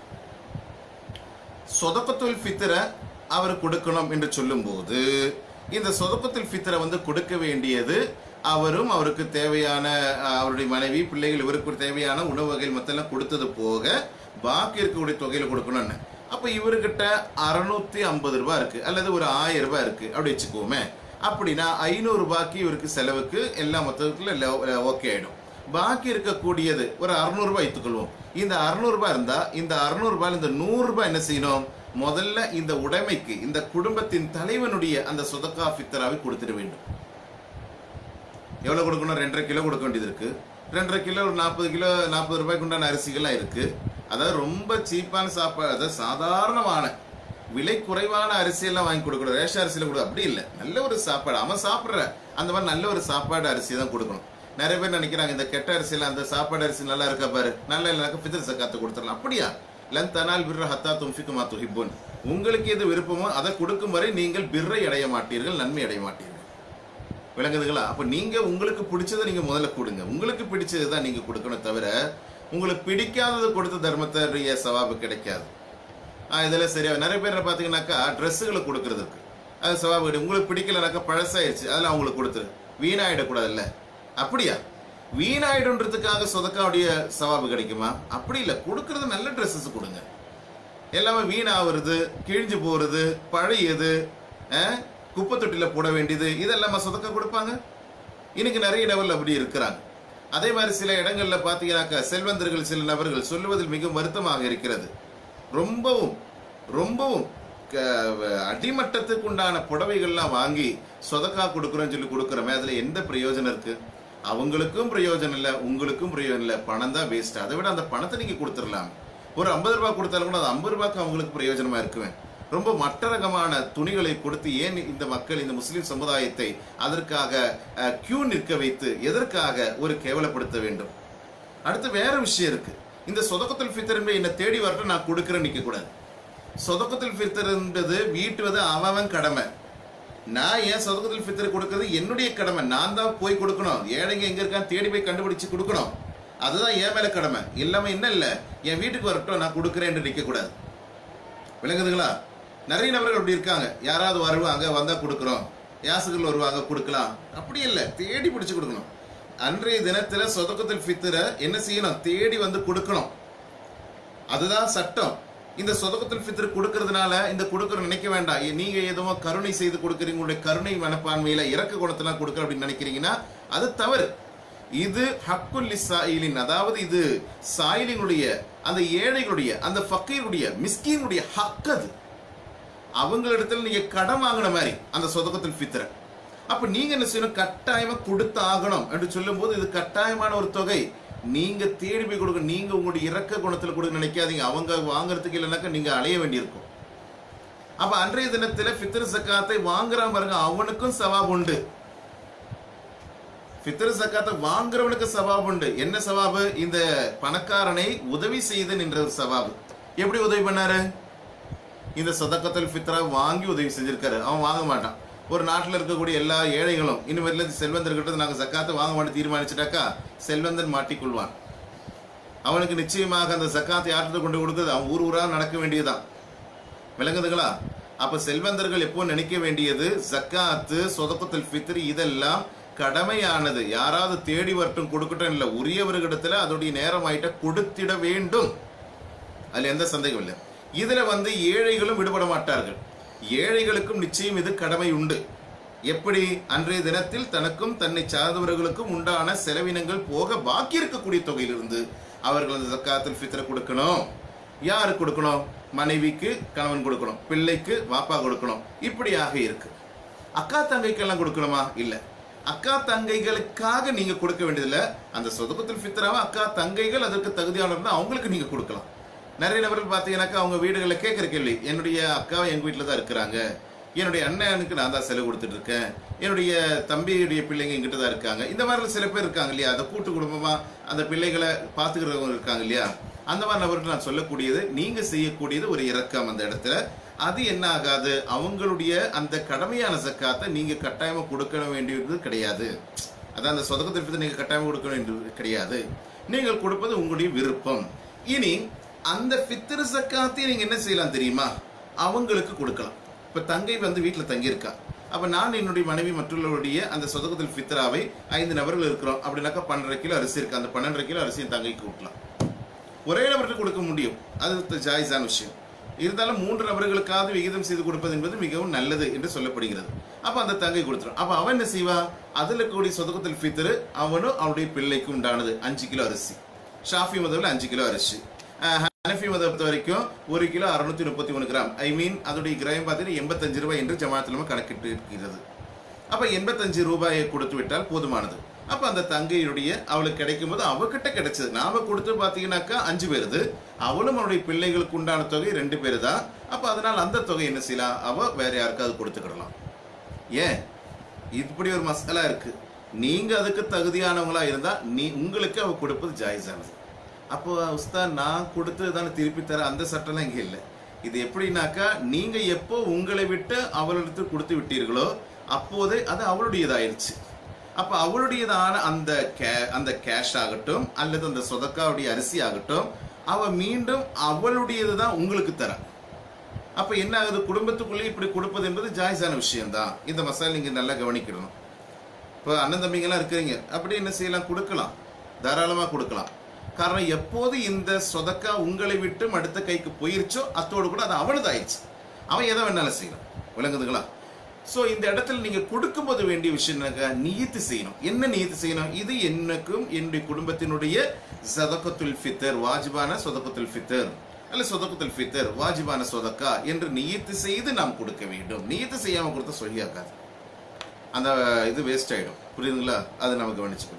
சொதகத்துல் ஃபித்ரை அவர் கொடுக்கணும் என்று சொல்லும் போது இந்த சொதகத்துல் ஃபித்ரை வந்து கொடுக்க வேண்டியது அவரும் அவருக்கு தேவையான அவருடைய மனைவி பிள்ளைகள் இவருக்கு தேவையான உணவு வகைகள் மொத்தம் கொடுத்தது போக பாக்கி இருக்கக்கூடிய தொகையில கொடுக்கணும்னு. அப்ப இவர்கிட்ட அறுநூத்தி ஐம்பது ரூபாய் இருக்கு அல்லது ஒரு ஆயிரம் ரூபாய் இருக்கு அப்படி வச்சுக்கோமே. அப்படின்னா ஐநூறு ரூபாய்க்கு இவருக்கு செலவுக்கு எல்லா மொத்தத்துல ஓகே ஆயிடும். பாக்கி இருக்கக்கூடியது ஒரு அறுநூறு ரூபாய் வைத்துக்கொள்வோம். இந்த அறுநூறு ரூபாய் இருந்தா இந்த அறுநூறு ரூபாய் இந்த நூறு ரூபாய் என்ன செய்யணும்? முதல்ல இந்த உடைமைக்கு இந்த குடும்பத்தின் தலைவனுடைய அந்த சொதக்கா ஃபித்ராவை கொடுத்துட வேண்டும். எவ்வளவு கொடுக்கணும்? ரெண்டரை கிலோ கொடுக்க வேண்டியது இருக்கு. ரெண்டரை கிலோ ஒரு நாற்பது கிலோ நாற்பது ரூபாய்க்கு உண்டான அரிசிகள்லாம் இருக்கு. அதாவது ரொம்ப சீப்பான சாப்பாடு, அதாவது சாதாரணமான விலை குறைவான அரிசியெல்லாம் வாங்கி கொடுக்கணும். ரேஷன் அரிசியில கொடுக்க அப்படி இல்லை. நல்ல ஒரு சாப்பாடு அவன் சாப்பிட்ற அந்த மாதிரி நல்ல ஒரு சாப்பாடு அரிசி தான் கொடுக்கணும். நிறைய பேர் நினைக்கிறாங்க இந்த கெட்ட அரிசியில அந்த சாப்பாடு அரிசி நல்லா இருக்கா பாரு, நல்லா இல்லைனாக்கா ஃபித்ர் ஸகாத்தை கொடுத்துடலாம். அப்படியா? லன் தனால் பிர்ர ஹத்தா துன்ஃபிகு மா துஹிப்பூன். உங்களுக்கு எது விருப்பமோ அதை கொடுக்கும் வரை நீங்கள் பிர்ரை அடைய மாட்டீர்கள், நன்மை அடைய மாட்டீர்கள். விளங்குதுங்களா? அப்ப நீங்க உங்களுக்கு பிடிச்சதை நீங்க முதல்ல கொடுங்க. உங்களுக்கு பிடிச்சது தான் நீங்க கொடுக்கணும், தவிர உங்களுக்கு பிடிக்காதது கொடுத்த தர்மத்துடைய சவாபு கிடைக்காது. இதெல்லாம் சரியா. நிறைய பேர் பாத்தீங்கன்னாக்கா ட்ரெஸ்ஸுகளை கொடுக்கறதுக்கு அது சவாபு கிடையாது. உங்களுக்கு பிடிக்கலனாக்கா பழசாயிடுச்சு அதெல்லாம் அவங்களுக்கு கொடுத்துரு, வீணாயிடக்கூடாது. இல்ல அப்படியா? வீணாயிடுன்றதுக்காக சொதக்காவுடைய சவாபு கிடைக்குமா? அப்படி இல்லை. கொடுக்கறது நல்ல ட்ரெஸ்ஸஸ் கொடுங்க. எல்லாமே வீணாகிறது, கிழிஞ்சு போறது, பழையது, குப்பை தொட்டில போட வேண்டியது, இதெல்லாம் சொதக்க கொடுப்பாங்க. இன்னைக்கு நிறைய லெவலில் அப்படி இருக்கிறாங்க. அதே மாதிரி சில இடங்கள்ல பாத்தீங்கன்னாக்கா செல்வந்தர்கள் சில நபர்கள் சொல்லுவதில் மிகவும் வருத்தமாக இருக்கிறது. ரொம்பவும் ரொம்பவும் அடிமட்டத்துக்கு உண்டான புடவைகள்லாம் வாங்கி சொதக்கா கொடுக்குறோன்னு சொல்லி கொடுக்குறோமே, அதுல எந்த பிரயோஜனம் இருக்கு? அவங்களுக்கும் பிரயோஜனம் இல்லை, உங்களுக்கும் பிரயோஜனம் இல்லை. பணம் தான் வேஸ்ட். அதை விட அந்த பணத்தை நீங்க கொடுத்துடலாம். ஒரு ஐம்பது ரூபாய் கொடுத்தாலும் கூட அது ஐம்பது ரூபாய்க்கு அவங்களுக்கு பிரயோஜனமா இருக்குவேன். ரொம்ப மற்ற ரகமான துணிகளை கொடுத்து ஏன் இந்த மக்கள் இந்த முஸ்லிம் சமுதாயத்தை அதற்காக கியூ நிற்க வைத்து எதற்காக ஒரு கேவலப்படுத்த வேண்டும்? அடுத்து வேற விஷயம் இருக்கு. இந்த சொதக்கத்துல் ஃபித்ர் என்ன தேடி வரட்டும் நான் கொடுக்குறேன்னு நிற்க கூடாது. சொதக்கத்துல் ஃபித்ர் என்பது வீட்டுவது அவன் கடமை. நான் ஏன் சொதக்கத்துல் ஃபித்ர் கொடுக்கறது என்னுடைய கடமை. நான் தான் போய் கொடுக்கணும். ஏழைங்க எங்க இருக்கான்னு தேடி போய் கண்டுபிடிச்சு கொடுக்கணும். அதுதான் என் மேல கடமை. எல்லாமே என்ன இல்லை, என் வீட்டுக்கு வரட்டும் நான் கொடுக்குறேன் என்று நிற்க கூடாது. விளங்குதுங்களா? நிறைய நபர்கள் அப்படி இருக்காங்க. யாராவது வருவாங்க, வந்தா கொடுக்குறோம், யாசுகள் வருவாங்க கொடுக்கலாம். அப்படி இல்லை, தேடி பிடிச்சு கொடுக்கணும். அன்றைய தினத்துல சொதக்கத்துல் ஃபித்ரை என்ன செய்யணும்? தேடி வந்து கொடுக்கணும். அதுதான் சட்டம். இந்த சொதக்கத்துல் ஃபித்ர் கொடுக்கறதுனால இந்த கொடுக்கற நினைக்க வேண்டாம், நீங்க ஏதோ கருணை செய்து கொடுக்குறீங்க, உங்களுடைய கருணை மனப்பான்மையில இறக்க குணத்தெல்லாம் கொடுக்குற அப்படின்னு நினைக்கிறீங்கன்னா அது தவறு. இது ஹக்குல் லிஸ்ஸாயிலின், அதாவது இது சாயிலினுடைய அந்த ஏழைகளுடைய அந்த ஃபக்கீருடைய மிஸ்கீனுடைய ஹக். அது அவங்களிடத்துல நீங்க கடன் வாங்கின மாதிரி அந்த சொதக்கத்துல் ஃபித்ரை. அப்ப நீங்க என்ன செய்யணும்? கட்டாயமா கொடுத்து ஆகணும் என்று சொல்லும் போது இது கட்டாயமான ஒரு தொகை. நீங்க தேடி போய் கொடுக்க, நீங்க உங்களுடைய இறக்க குணத்துல கொடுக்க நினைக்காதீங்க. அவங்க வாங்குறதுக்கு இல்லைனாக்கா நீங்க அலைய வேண்டியிருக்கும். அப்ப அன்றைய தினத்துல ஃபித்ர் ஸகாத்தை வாங்குறான் பாருங்க, அவனுக்கும் சவாப் உண்டு. ஃபித்ர் ஸகாத்தை வாங்குறவனுக்கு சவாப் உண்டு. என்ன சவாபு? இந்த பணக்காரனை உதவி செய்து நின்ற சவாபு. எப்படி உதவி பண்ணாரு? இந்த சதக்கத்துல் ஃபித்ரா வாங்கி உதவி செஞ்சிருக்காரு. அவன் வாங்க மாட்டான். ஒரு நாட்டில் இருக்கக்கூடிய எல்லா ஏழைகளும் இனிமேல் செல்வந்தர்கிட்ட நாங்கள் சக்காத்தை வாங்க மாட்டோம் தீர்மானிச்சிட்டாக்கா செல்வந்தன் மாட்டிக்கொள்வான். அவனுக்கு நிச்சயமாக அந்த சக்காத்தை யார்கிட்ட கொண்டு கொடுக்குறது அவன் ஊர் ஊராக நடக்க வேண்டியதுதான். விளங்குதுங்களா? அப்ப செல்வந்தர்கள் எப்போ நினைக்க வேண்டியது ஜக்காத்து, சொதக்கத்துல் ஃபித்ர் இதெல்லாம் கடமையானது. யாராவது தேடி வரட்டும் கொடுக்கட்டும் இல்லை, உரியவர்களிடத்துல அதோடைய நேரம் ஆயிட்ட கொடுத்திட வேண்டும். அதுல எந்த சந்தேகம் இல்லை. இதுல வந்து ஏழைகளும் விடுபட மாட்டார்கள். ஏழைகளுக்கும் நிச்சயம் இது கடமை உண்டு. எப்படி? அன்றைய தினத்தில் தனக்கும் தன்னை சார்ந்தவர்களுக்கும் உண்டான செலவினங்கள் போக பாக்கி இருக்கக்கூடிய தொகையிலிருந்து அவர்கள் அந்த ஜக்காத்துல் ஃபித்ரை கொடுக்கணும். யாரு கொடுக்கணும்? மனைவிக்கு கணவன் கொடுக்கணும், பிள்ளைக்கு வாப்பா கொடுக்கணும். இப்படியாக இருக்கு. அக்கா தங்கைக்கெல்லாம் கொடுக்கணுமா? இல்ல. அக்கா தங்கைகளுக்காக நீங்க கொடுக்க வேண்டியதில்லை. அந்த சொதக்கத்துல் ஃபித்ராவை அக்கா தங்கைகள் அதற்கு தகுதியானவர்கள் அவங்களுக்கு நீங்க கொடுக்கலாம். நிறைய நபர்கள் பார்த்தீங்கன்னாக்கா அவங்க வீடுகளில் கேட்குற கேள்வி, என்னுடைய அக்கா எங்கள் வீட்டில் தான் இருக்கிறாங்க, என்னுடைய அண்ணனுக்கு நான் தான் செலவு கொடுத்துட்டு இருக்கேன், என்னுடைய தம்பியுடைய பிள்ளைங்க எங்கிட்ட தான் இருக்காங்க. இந்த மாதிரி சில பேர் இருக்காங்க இல்லையா, அந்த கூட்டு குடும்பமாக அந்த பிள்ளைகளை பார்த்துக்கிறவங்க இருக்காங்க இல்லையா. அந்த மாதிரி நபருக்கு நான் சொல்லக்கூடியது, நீங்க செய்யக்கூடியது ஒரு இரக்கம் அந்த இடத்துல. அது என்ன ஆகாது, அவங்களுடைய அந்த கடமையான ஜக்காத்தை நீங்க கட்டாயமா கொடுக்க வேண்டியது கிடையாது. அதான் அந்த சொதக்கத்தை எடுத்து நீங்க கட்டாயமா கொடுக்க வேண்டியது கிடையாது. நீங்கள் கொடுப்பது உங்களுடைய விருப்பம். இனி அந்த ஃபித்ர் ஜக்காத்தை நீங்க என்ன செய்யலாம் தெரியுமா? அவங்களுக்கு கொடுக்கலாம். இப்ப தங்கை வந்து வீட்டில் தங்கியிருக்கா, அப்ப நான் என்னுடைய மனைவி மற்றவர்களுடைய அந்த சொதக்கத்தில் ஃபித்ராவை ஐந்து நபர்கள் இருக்கிறோம் அப்படின்னாக்கா பன்னெண்டரை கிலோ அரிசி இருக்கு. அந்த பன்னெண்டரை கிலோ அரிசியை தங்கைக்கு கொடுக்கலாம். ஒரே நபருக்கு கொடுக்க முடியும், அது ஜாயிஸான விஷயம். இருந்தாலும் மூன்று நபர்களுக்காவது விகிதம் செய்து கொடுப்பது என்பது மிகவும் நல்லது என்று சொல்லப்படுகிறது. அப்ப அந்த தங்கை கொடுத்துரும். அப்ப அவன் என்ன செய்வா? அதுல கூடிய சொதக்கத்தில் ஃபித்ர் அவனும் அவனுடைய பிள்ளைக்கு உண்டானது அஞ்சு கிலோ அரிசி. ஷாஃபி மதவில் அஞ்சு கிலோ அரிசி. ஹனஃபி மதத்தை வரைக்கும் ஒரு கிலோ அறுநூத்தி முப்பத்தி ஒன்று கிராம், ஐ மீன் அதோடைய கிராம் பார்த்தீங்கன்னா எண்பத்தஞ்சு ரூபாய் என்று ஜமாத்திலுமே கணக்கிட்டு இருக்கிறது. அப்ப எண்பத்தஞ்சு ரூபாயை கொடுத்து விட்டால் போதுமானது. அப்ப அந்த தங்கையுடைய அவளுக்கு கிடைக்கும் போது அவகிட்ட கிடைச்சது. நாம கொடுத்து பாத்தீங்கன்னாக்கா அஞ்சு பேருது, அவளும் அவனுடைய பிள்ளைகளுக்கு உண்டான தொகை ரெண்டு பேரு தான். அப்ப அதனால அந்த தொகை என்ன செய்யலாம், அவ வேற யாருக்காவது கொடுத்துக்கிடலாம். ஏன் இப்படி ஒரு மசாலா இருக்கு? நீங்க அதுக்கு தகுதியானவங்களா இருந்தா நீ உங்களுக்கு அவ கொடுப்பது ஜாயிஸானது. அப்போ உஸ்தான் நான் கொடுத்து தானே திருப்பி தர, அந்த சட்டம்லாம் இங்க இல்லை. இது எப்படின்னாக்கா நீங்க எப்போ உங்களை விட்டு அவளிடத்து கொடுத்து விட்டீர்களோ அப்போதே அது அவளுடையதாயிருச்சு. அப்ப அவளுடையதான அந்த அந்த கேஷ் ஆகட்டும் அல்லது அந்த சொதக்காவுடைய அரிசி ஆகட்டும், அவ மீண்டும் அவளுடையதுதான் உங்களுக்கு தர. அப்ப என்ன ஆகுது, குடும்பத்துக்குள்ளே இப்படி கொடுப்பது என்பது ஜாயிஸான விஷயம்தான். இந்த மசாலா நீங்க நல்லா கவனிக்கணும். இப்போ அண்ணன் தம்பிங்கெல்லாம் இருக்கிறீங்க, அப்படி என்ன செய்யலாம், கொடுக்கலாம், தாராளமா கொடுக்கலாம். காரணம் எப்போது இந்த சொதக்கா உங்களை விட்டு அடுத்த கைக்கு போயிருச்சோ அத்தோடு கூட அது அவனது ஆயிடுச்சு. அவன் எதை வேணாலும் செய்யலாம். விளங்குதுங்களா? சோ இந்த இடத்துல நீங்க கொடுக்கும்போது வேண்டிய விஷயம் நியத்து செய்யணும். என்ன நியத்து செய்யணும்? இது எனக்கும் என்னுடைய குடும்பத்தினுடைய சதக்கத்துல் ஃபித்ர், வாஜிபான சொதக்கத்துல் ஃபித்ர் அல்ல சொதக்கத்துல் ஃபித்ர் வாஜிபான சொதக்கா என்று நியத்து செய்து நாம் கொடுக்க வேண்டும். நியத்து செய்யாம கொடுத்த சொல்லியாக்காது, அந்த இது வேஸ்ட் ஆயிடும். புரியுதுங்களா? அது நம்ம கவனிச்சுக்கணும்.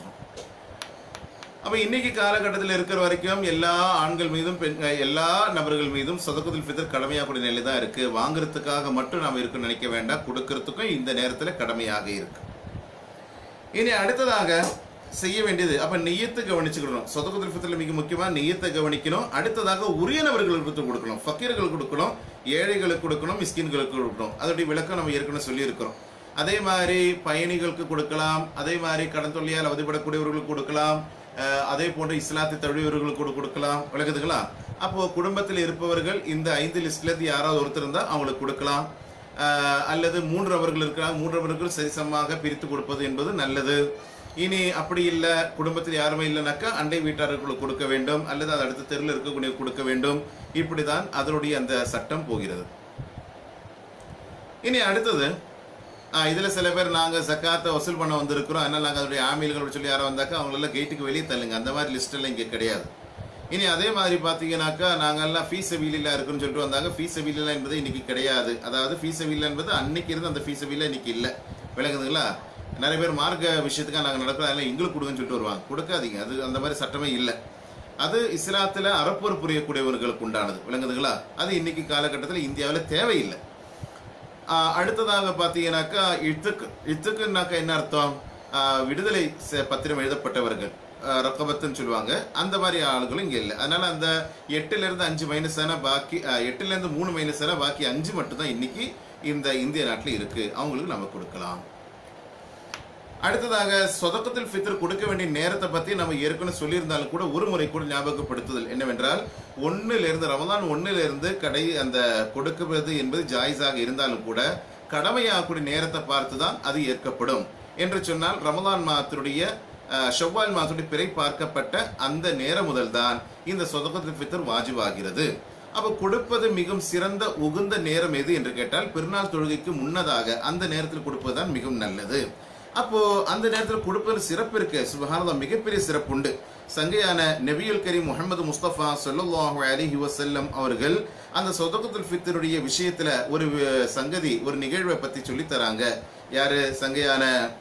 அப்ப இன்னைக்கு காலகட்டத்தில் இருக்கிற வரைக்கும் எல்லா ஆண்கள் மீதும் பெண்கள் எல்லா நபர்கள் மீதும் சதக்கத்துல் ஃபித்ர் கடமையாக்கூடிய நிலை தான் இருக்கு. வாங்குறதுக்காக மட்டும் நாம இருக்குன்னு நினைக்க வேண்டாம், கொடுக்கறதுக்கும் இந்த நேரத்தில் கடமையாக இருக்கு. இனி அடுத்ததாக செய்ய வேண்டியது, அப்ப நியத்தை கவனிச்சுக்கணும். சதக்கத்துல் ஃபித்ர்ல மிக முக்கியமா நியத்தை கவனிக்கணும். அடுத்ததாக உரிய நபர்களுக்கு கொடுக்கணும், ஃபக்கீர்களுக்கு கொடுக்கணும், ஏழைகளுக்கு கொடுக்கணும், மிஸ்கின்களுக்கு கொடுக்கணும். அதோடைய விளக்கம் நம்ம ஏற்கனவே சொல்லி இருக்கிறோம். அதே மாதிரி பயணிகளுக்கு கொடுக்கலாம், அதே மாதிரி கடன் தொல்லையால் அவதிப்படக்கூடியவர்களுக்கு கொடுக்கலாம், அதே போன்று இஸ்லாத்தை தழுவியவர்களுக்கு கொடுக்கலாம். விளக்குதுங்களா? அப்போ குடும்பத்தில் இருப்பவர்கள் இந்த ஐந்து லிஸ்ட்ல இருந்து யாராவது ஒருத்தர் இருந்தா அவங்களுக்கு கொடுக்கலாம். அல்லது மூன்று நபர்கள் இருக்கிறாங்க, மூன்று நபர்கள் சரிசமமாக பிரித்து கொடுப்பது என்பது நல்லது. இனி அப்படி இல்லை, குடும்பத்தில் யாருமே இல்லைனாக்கா அண்டை வீட்டார்களுக்கு கொடுக்க வேண்டும், அல்லது அது அடுத்த தெருவில் இருக்கக்கூடிய கொடுக்க வேண்டும். இப்படிதான் அதனுடைய அந்த சட்டம் போகிறது. இனி அடுத்தது, இதுல சில பேர் நாங்க ஜக்காத்தை வசூல் பண்ண வந்திருக்கிறோம், அதனால நாங்க அதோடைய ஆமீல்கள் சொல்லி யாரும் வந்தாக்கா அவங்களெல்லாம் கேட்டுக்கு வெளியே தள்ளுங்க. அந்த மாதிரி லிஸ்ட் எல்லாம் இங்க கிடையாது. இனி அதே மாதிரி பாத்தீங்கன்னாக்கா நாங்கெல்லாம் ஃபீஸ் வீலிலா இருக்குன்னு சொல்லிட்டு வந்தாங்க. ஃபீஸ் வீலிலா என்பது இன்னைக்கு கிடையாது. அதாவது ஃபீஸ் வீலா என்பது அன்னைக்கு இருந்து அந்த ஃபீஸ் வீலா இன்னைக்கு இல்லை. விளங்குதுங்களா? நிறைய பேர் மார்க்க விஷயத்துக்காக நாங்க நடக்கிறோம், அதெல்லாம் எங்களுக்கு கொடுங்கன்னு சொல்லிட்டு வருவாங்க. கொடுக்காதீங்க, அது அந்த மாதிரி சட்டமே இல்லை. அது இஸ்லாத்துல அறப்போர் புரியக்கூடியவர்களுக்கு உண்டானது. விளங்குதுங்களா? அது இன்னைக்கு காலகட்டத்தில் இந்தியாவில் தேவையில்லை. அடுத்ததாக பாத்தீங்கன்னாக்கா இத்துக்கு இத்துக்குனாக்கா என்ன அர்த்தம்? விடுதலை பத்திரம் எழுதப்பட்டவர்கள், ரக்கபத்துன்னு சொல்லுவாங்க. அந்த மாதிரி ஆளுகளும் இங்க இல்லை. அதனால அந்த எட்டுல இருந்து அஞ்சு மைனஸ் ஆனா பாக்கி எட்டுல இருந்து மூணு மைனஸ் ஆனா பாக்கி அஞ்சு மட்டும் தான் இன்னைக்கு இந்த இந்திய நாட்டில் இருக்கு, அவங்களுக்கு நம்ம கொடுக்கலாம். அடுத்ததாக சொதக்கத்தில் ஃபித்ர் கொடுக்க வேண்டிய நேரத்தை பத்தி நம்ம ஏற்கனவே சொல்லியிருந்தாலும் கூட ஒரு முறை கூட ஞாபகப்படுத்துதல் என்னவென்றால், ஒன்னுல இருந்து ரமதான் ஒன்னுல இருந்து கடை அந்த கொடுக்குவது என்பது ஜாயிஸாக இருந்தாலும் கூட கடமையாகக்கூடிய நேரத்தை பார்த்துதான் அது ஏற்கப்படும். என்று சொன்னால் ரமதான் மாதத்துடைய ஷவ்வால் மாதத்துடைய பிறை பார்க்கப்பட்ட அந்த நேரம் முதல் தான் இந்த சொதக்கத்தில் ஃபித்ர் வாஜிபாகிறது. அப்ப கொடுப்பது மிகவும் சிறந்த உகுந்த நேரம் எது என்று கேட்டால், பெருநாள் தொழுகைக்கு முன்னதாக அந்த நேரத்தில் கொடுப்பதுதான் மிகவும் நல்லது. அப்போ அந்த நேரத்தில் கொடுப்பது சிறப்பு இருக்கு, சுப்ஹானல்லாஹ், மிகப்பெரிய சிறப்பு உண்டு. சங்கையான நபியுல் கரீம் முஹம்மது முஸ்தபா ஸல்லல்லாஹு அலைஹி வஸல்லம் அவர்கள் அந்த சொதக்கத்துல் ஃபித்ருடைய விஷயத்துல ஒரு சங்கதி, ஒரு நிகழ்வை பத்தி சொல்லி தராங்க. யாரு? சங்கையான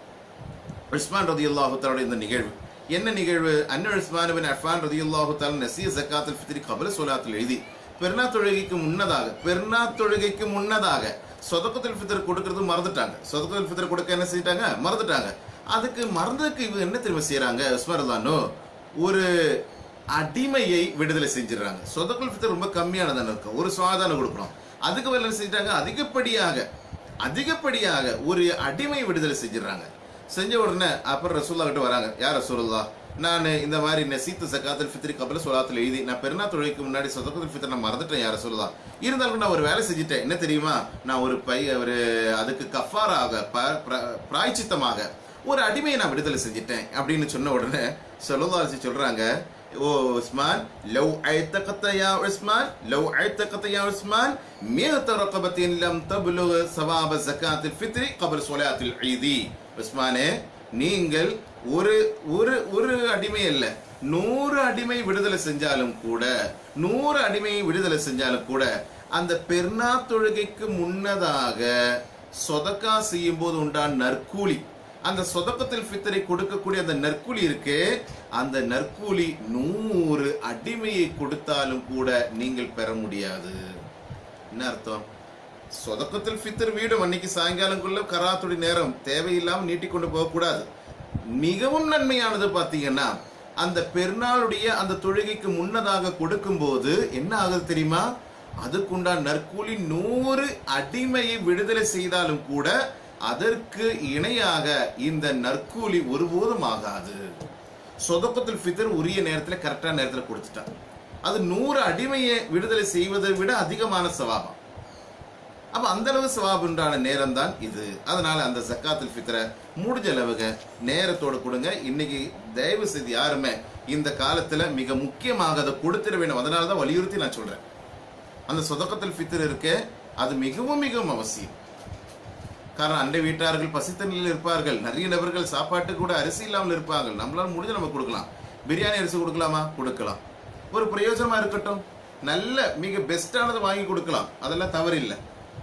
உஸ்மான் ரலியல்லாஹு தஆலா இந்த நிகழ்வு. என்ன நிகழ்வு? அன்ன உஸ்மான் இப்னு அஃபான் ரலியல்லாஹு தஆலா நஸிய ஸகாத்துல் ஃபித்ரி கப்ல ஸலாத்துல் ஈத், பெருநாள் தொழுகைக்கு முன்னதாக பெருநாள் தொழுகைக்கு முன்னதாக சொதக்கத்துல் ஃபித்ர் கொடுக்கிறது மறந்துட்டாங்க. சொதக்கத்துல் ஃபித்ர் கொடுக்க என்ன செஞ்சிட்டாங்க? மறந்துட்டாங்க. அதுக்கு மறந்ததுக்கு இவங்க என்ன தெரியுமா செய்யறாங்க? உஸ்மான் ரலியல்லாஹு ஒரு அடிமையை விடுதலை செஞ்சிடறாங்க. சொதக்கத்துல் ஃபித்ர் ரொம்ப கம்மியானதான இருக்கும், ஒரு சுவாதான கொடுக்கணும். அதுக்கு வேலை செஞ்சிட்டாங்க, அதிகப்படியாக அதிகப்படியாக ஒரு அடிமை விடுதலை செஞ்சிடறாங்க. செஞ்ச உடனே அப்புறம் ரசூலுல்லாஹ் கிட்ட வராங்க. யார் ரசூலுல்லாஹ், நான் இந்த மாதிரி நசீத்து ஸகாத்துல் ஃபித்ரி கப்ல ஸலாத்துல் ஈத், நான் பெருநாள் தொழுகைக்கு முன்னாடி சொதக்கத்துல் ஃபித்ர் நான் மறந்துட்டேன் யார் ரசூலுல்லாஹ். இருந்தாலும் நான் ஒரு வேலை செஞ்சுட்டேன். என்ன தெரியுமா? நான் ஒரு பை ஒரு அதுக்கு கஃபாராக பிராய்ச்சித்தமாக ஒரு அடிமையை நான் விடுதலை செஞ்சிட்டேன் அப்படின்னு சொன்ன உடனே ஸல்லல்லாஹு அலைஹி வஸல்லம் சொல்றாங்க, ஓ உஸ்மான், லவ் ஐதகத யா உஸ்மான், லவ் ஐதகத யா உஸ்மான் மியத ரகபத்தின் லம் தப்லுக ஸவாப ஸகாத்துல் ஃபித்ரி கப்ல ஸலாத்துல் ஈத். உஸ்மானே, நீங்கள் ஒரு ஒரு ஒரு அடிமை அல்ல, நூறு அடிமை விடுதலை செஞ்சாலும் கூட நூறு அடிமையை விடுதலை செஞ்சாலும் கூட அந்த பெருநாள் தொழுகைக்கு முன்னதாக சொதக்கா செய்யும் போது உண்டான நற்கூலி, அந்த சொதக்கத்தில் ஃபித்ரை கொடுக்கக்கூடிய அந்த நற்கூலி இருக்கு, அந்த நற்கூலி நூறு அடிமையை கொடுத்தாலும் கூட நீங்கள் பெற முடியாது. என்ன அர்த்தம்? சொதக்கத்தில் ஃபித்ர் வீடும் அன்னைக்கு சாயங்காலங்குள்ள கராத்துடைய நேரம் தேவையில்லாமல் நீட்டிக்கொண்டு போகக்கூடாது. மிகவும் நன்மையானது பாத்தீங்கன்னா, அந்த பெருநாளுடைய அந்த தொழுகைக்கு முன்னதாக கொடுக்கும் போது என்ன ஆகுது தெரியுமா? அதுக்குண்டான நற்கூலி நூறு அடிமையை விடுதலை செய்தாலும் கூட அதற்கு இணையாக இந்த நற்கூலி ஒருபோதும் ஆகாது. சொதக்கத்துல் ஃபித்ர் உரிய நேரத்தில் கரெக்டான நேரத்தில் கொடுத்துட்டா அது நூறு அடிமையை விடுதலை செய்வதை விட அதிகமான சவாபம். அப்ப அந்த அளவு சவாபுண்டான நேரம் தான் இது. அதனால அந்த ஸகாத்துல் ஃபித்ரை முடிஞ்ச அளவுக்கு நேரத்தோடு கொடுங்க. இன்னைக்கு தயவு செய்து யாருமே இந்த காலத்துல மிக முக்கியமாக அதை கொடுத்துட வேண்டும். அதனாலதான் வலியுறுத்தி நான் சொல்றேன், அந்த சொதக்கத்துல் ஃபித்ர் இருக்க அது மிகவும் மிகவும் அவசியம். காரணம், அண்டை வீட்டார்கள் பசித்த நிலையில் இருப்பார்கள், நிறைய நபர்கள் சாப்பாட்டு கூட அரிசி இல்லாமல் இருப்பார்கள். நம்மளால முடிஞ்ச நம்ம கொடுக்கலாம். பிரியாணி அரிசி கொடுக்கலாமா? கொடுக்கலாம். ஒரு பிரயோஜனமா இருக்கட்டும், நல்ல மிக பெஸ்டானது வாங்கி கொடுக்கலாம், அதெல்லாம் தவறு இல்லை.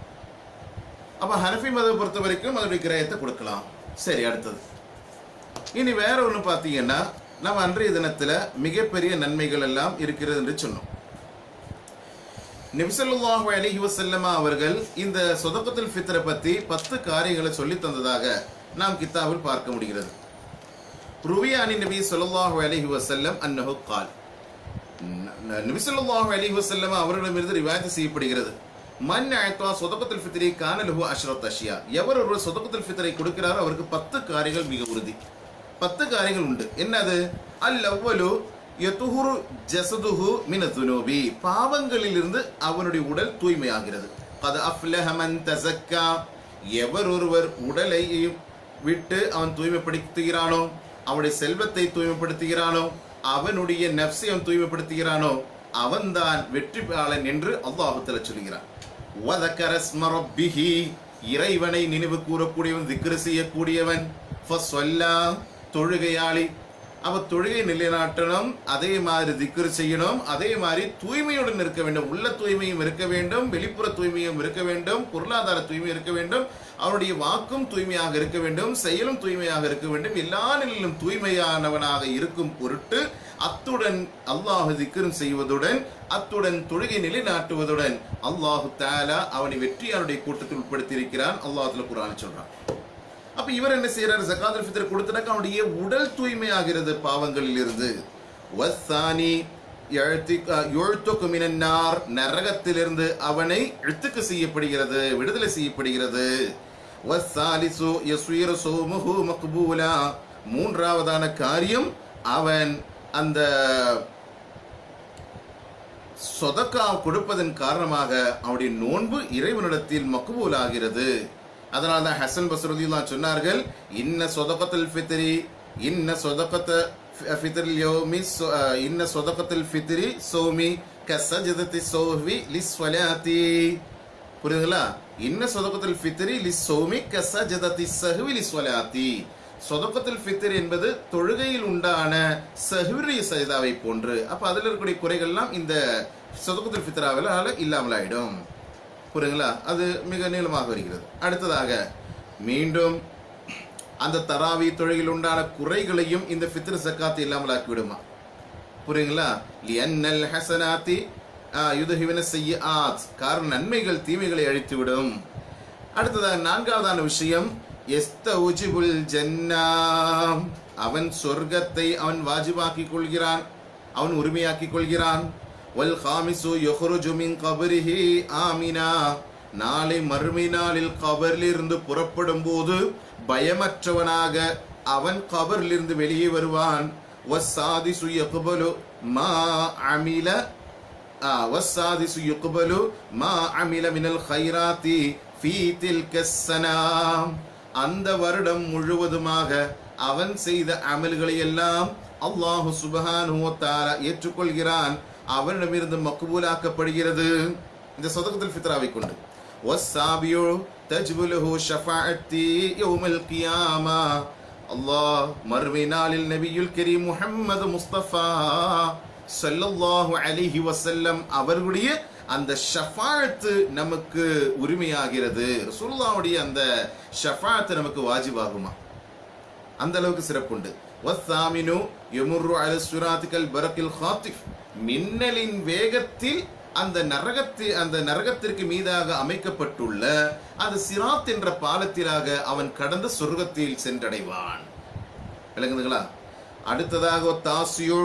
அப்ப ஹனஃபி மதத்தை பொறுத்த வரைக்கும் அதனுடைய கிரயத்தை கொடுக்கலாம். சரி, அடுத்தது இனி வேற ஒண்ணு பாத்தீங்கன்னா, நம்ம அன்றைய தினத்துல மிகப்பெரிய நன்மைகள் எல்லாம் இருக்கிறது என்று சொன்னோம். நபி ஸல்லல்லாஹு அலைஹி வஸல்லம் அவர்கள் இந்த சொதக்கத்துல் ஃபித்ரை பத்தி பத்து காரியங்களை சொல்லி தந்ததாக நாம் கிதாபில் பார்க்க முடிகிறது. ருவியானி நபி ஸல்லல்லாஹு அலைஹி வஸல்லம் அன்னஹு கால், நபி ஸல்லல்லாஹு அலைஹி வஸல்லம் அவர்களிடமிருந்து ரிவாயத் செய்யப்படுகிறது, மன் அஅதா சொதக்கத்துல் ஃபித்ரி கான லஹு அஷ்ரத் அஷ்யா, எவர் ஒரு சொதக்கத்துல் ஃபித்ரை கொடுக்கிறாரோ அவருக்கு பத்து காரியங்கள் மிக உறுதி. பத்து காரியங்கள் உண்டு. என்னது? அல் அவ்வலு யதுஹுரு ஜஸதுஹு மின துனூபி, பாவங்களிலிருந்து அவனுடைய உடல் தூய்மையாகிறது. கத் அஃப்லஹ மன் தஸக்கா, எவர் ஒருவர் உடலை விட்டு அவன் தூய்மைப்படுத்துகிறானோ, அவனுடைய செல்வத்தை தூய்மைப்படுத்துகிறானோ, அவனுடைய நஃப்ஸை அவன் தூய்மைப்படுத்துகிறானோ, அவன்தான் வெற்றியாளன் என்று அல்லாஹ் தஆலா சொல்கிறான். வதக்கர ஸ்ம ரப்பிஹி, இறைவனை நினைவு கூறக்கூடியவன், திக்ர் செய்யக்கூடியவன். ஃபஸல்லா, தொழுகையாளி. அவ தொழுகை நிலைநாட்டணும், அதே மாதிரி திக்ர் செய்யணும், அதே மாதிரி தூய்மையுடன் இருக்க வேண்டும். உள்ள தூய்மையும் இருக்க வேண்டும், வெளிப்புற தூய்மையும் இருக்க வேண்டும், பொருளாதார தூய்மை இருக்க வேண்டும், அவனுடைய வாக்கும் தூய்மையாக இருக்க வேண்டும், செயலும் தூய்மையாக இருக்க வேண்டும். எல்லா நிலையிலும் தூய்மையானவனாக இருக்கும் பொருட்டு அத்துடன் அல்லாஹ் திக்ரும் செய்வதுடன் அத்துடன் தொழுகை நிலைநாட்டுவதுடன் அல்லாஹு தஆலா அவனை வெற்றியாளருடைய கூட்டத்தில் உட்படுத்தி இருக்கிறான். அல்லாஹ் தஆலா குர்ஆனில் சொல்றான். அப்ப இவர் என்ன செய்யறாரு? ஸகாத்துல் ஃபித்ர் கொடுத்தனாக்க அவனுடைய உடல் தூய்மையாகிறது பாவங்களில் இருந்து. வஸ்ஸானி, நரகத்திலிருந்து அவனை இழுத்துக்கு செய்யப்படுகிறது, விடுதலை செய்யப்படுகிறது. மூன்றாவதான காரியம், அவன் அந்த சொதக்கா கொடுப்பதன் காரணமாக அவனுடைய நோன்பு இறைவனிடத்தில் மக்பூல் ஆகிறது. அதனால தான் ஹசன் பஸ்ரி ரலியல்லாஹு சொன்னார்கள், இன்ன சொதகத்துல் ஃபித்ரி இன்ன சொதகத்த ஃபித்ரில் யௌமி இன்ன சொதகத்துல் ஃபித்ரி சௌமி கஸஜதத்தி ஸௌஹி லிஸ்ஸலாத்தி. புரியுதுங்களா? இன்ன சொதகத்துல் ஃபித்ரி லிஸ்ஸௌமி கஸஜதத்தி ஸஹ்வி லிஸ்ஸலாத்தி. சொதகத்துல் ஃபித்ர் என்பது தொழுகையில் உண்டான சஹ்வி சஜதாவை போன்று. அப்ப அதுல இருக்கக்கூடிய குறைகள்லாம் இந்த சொதகத்துல் ஃபித்ராவில இல்லாமல் ஆயிடும். புரியுங்களா? அது மிக நீளமாக வருகிறது. அடுத்ததாக மீண்டும் அந்த தராவி தொழுகையில் உண்டான குறைகளையும் இந்த ஃபித்ர் ஸகாத் இல்லாமல் ஆக்கிவிடுமா? புரியுங்களா? லியன்னல் ஹஸனாத்தி யுத்ஹிபுன ஸய்யிஆத். காரணம் நன்மைகள் தீமைகளை அழித்துவிடும். அடுத்ததாக நான்காவதான விஷயம், யஸ்தௌஜிபுல் ஜன்னா. அவன் சொர்க்கத்தை அவன் வாஜிபாக்கிக் கொள்கிறான், அவன் உரிமையாக்கிக் கொள்கிறான். வல் காமிசு யஹ்ருஜு மின் கபரிஹி ஆமினா. நாளை மறுமை நாளில் கபரிலிருந்து புறப்படும் போது பயமற்றவனாக அவன் கபரிலிருந்து வெளியே வருவான். வஸ்ஸாதிசு யக்பலு மா அமில வஸ்ஸாதிசு யக்பலு மா அமில மினல் கைராத்தி ஃபீ தில்கஸ் ஸனா. அந்த வருடம் முழுவதுமாக அவன் செய்த அமல்களை எல்லாம் அல்லாஹு சுப்ஹானஹு வ தஆலா ஏற்றுக்கொள்கிறான், அவனிடமிருந்து மக்பூலாக்கப்படுகிறது இந்த சதகத்துல் ஃபித்ராவை கொண்டு. வஸ்ஸாபியு தஜ்புலுஹு ஷஃபாஅத்தி யௌமல் கியாமா. அல்லாஹ் மறுமை நாளில் நபியுல் கரீம் முஹம்மது முஸ்தபா ஸல்லல்லாஹு அலைஹி வஸல்லம் அவர்களுடைய அந்த ஷஃபாஅத் நமக்கு உரிமையாகிறது. ரசூலுல்லாஹ்வுடைய அந்த ஷஃபாஅத் நமக்கு வாஜிபாகுமா? அந்த அளவுக்கு சிறப்புண்டு. வஸ்ஸாமினு யமுர்ரு அலா ஸிராத்திகல் பரக்கில் ஹாத்திஃப். மின்னலின் வேகத்தில் அந்த நரகத்தி அந்த நரகத்திற்கு மீதாக அமைக்கப்பட்டுள்ள அந்த சிராத் என்ற பாலத்திலாக அவன் கடந்த சொர்க்கத்தில் சென்றடைவான். விளங்குதுங்களா? அடுத்ததாக தாசியு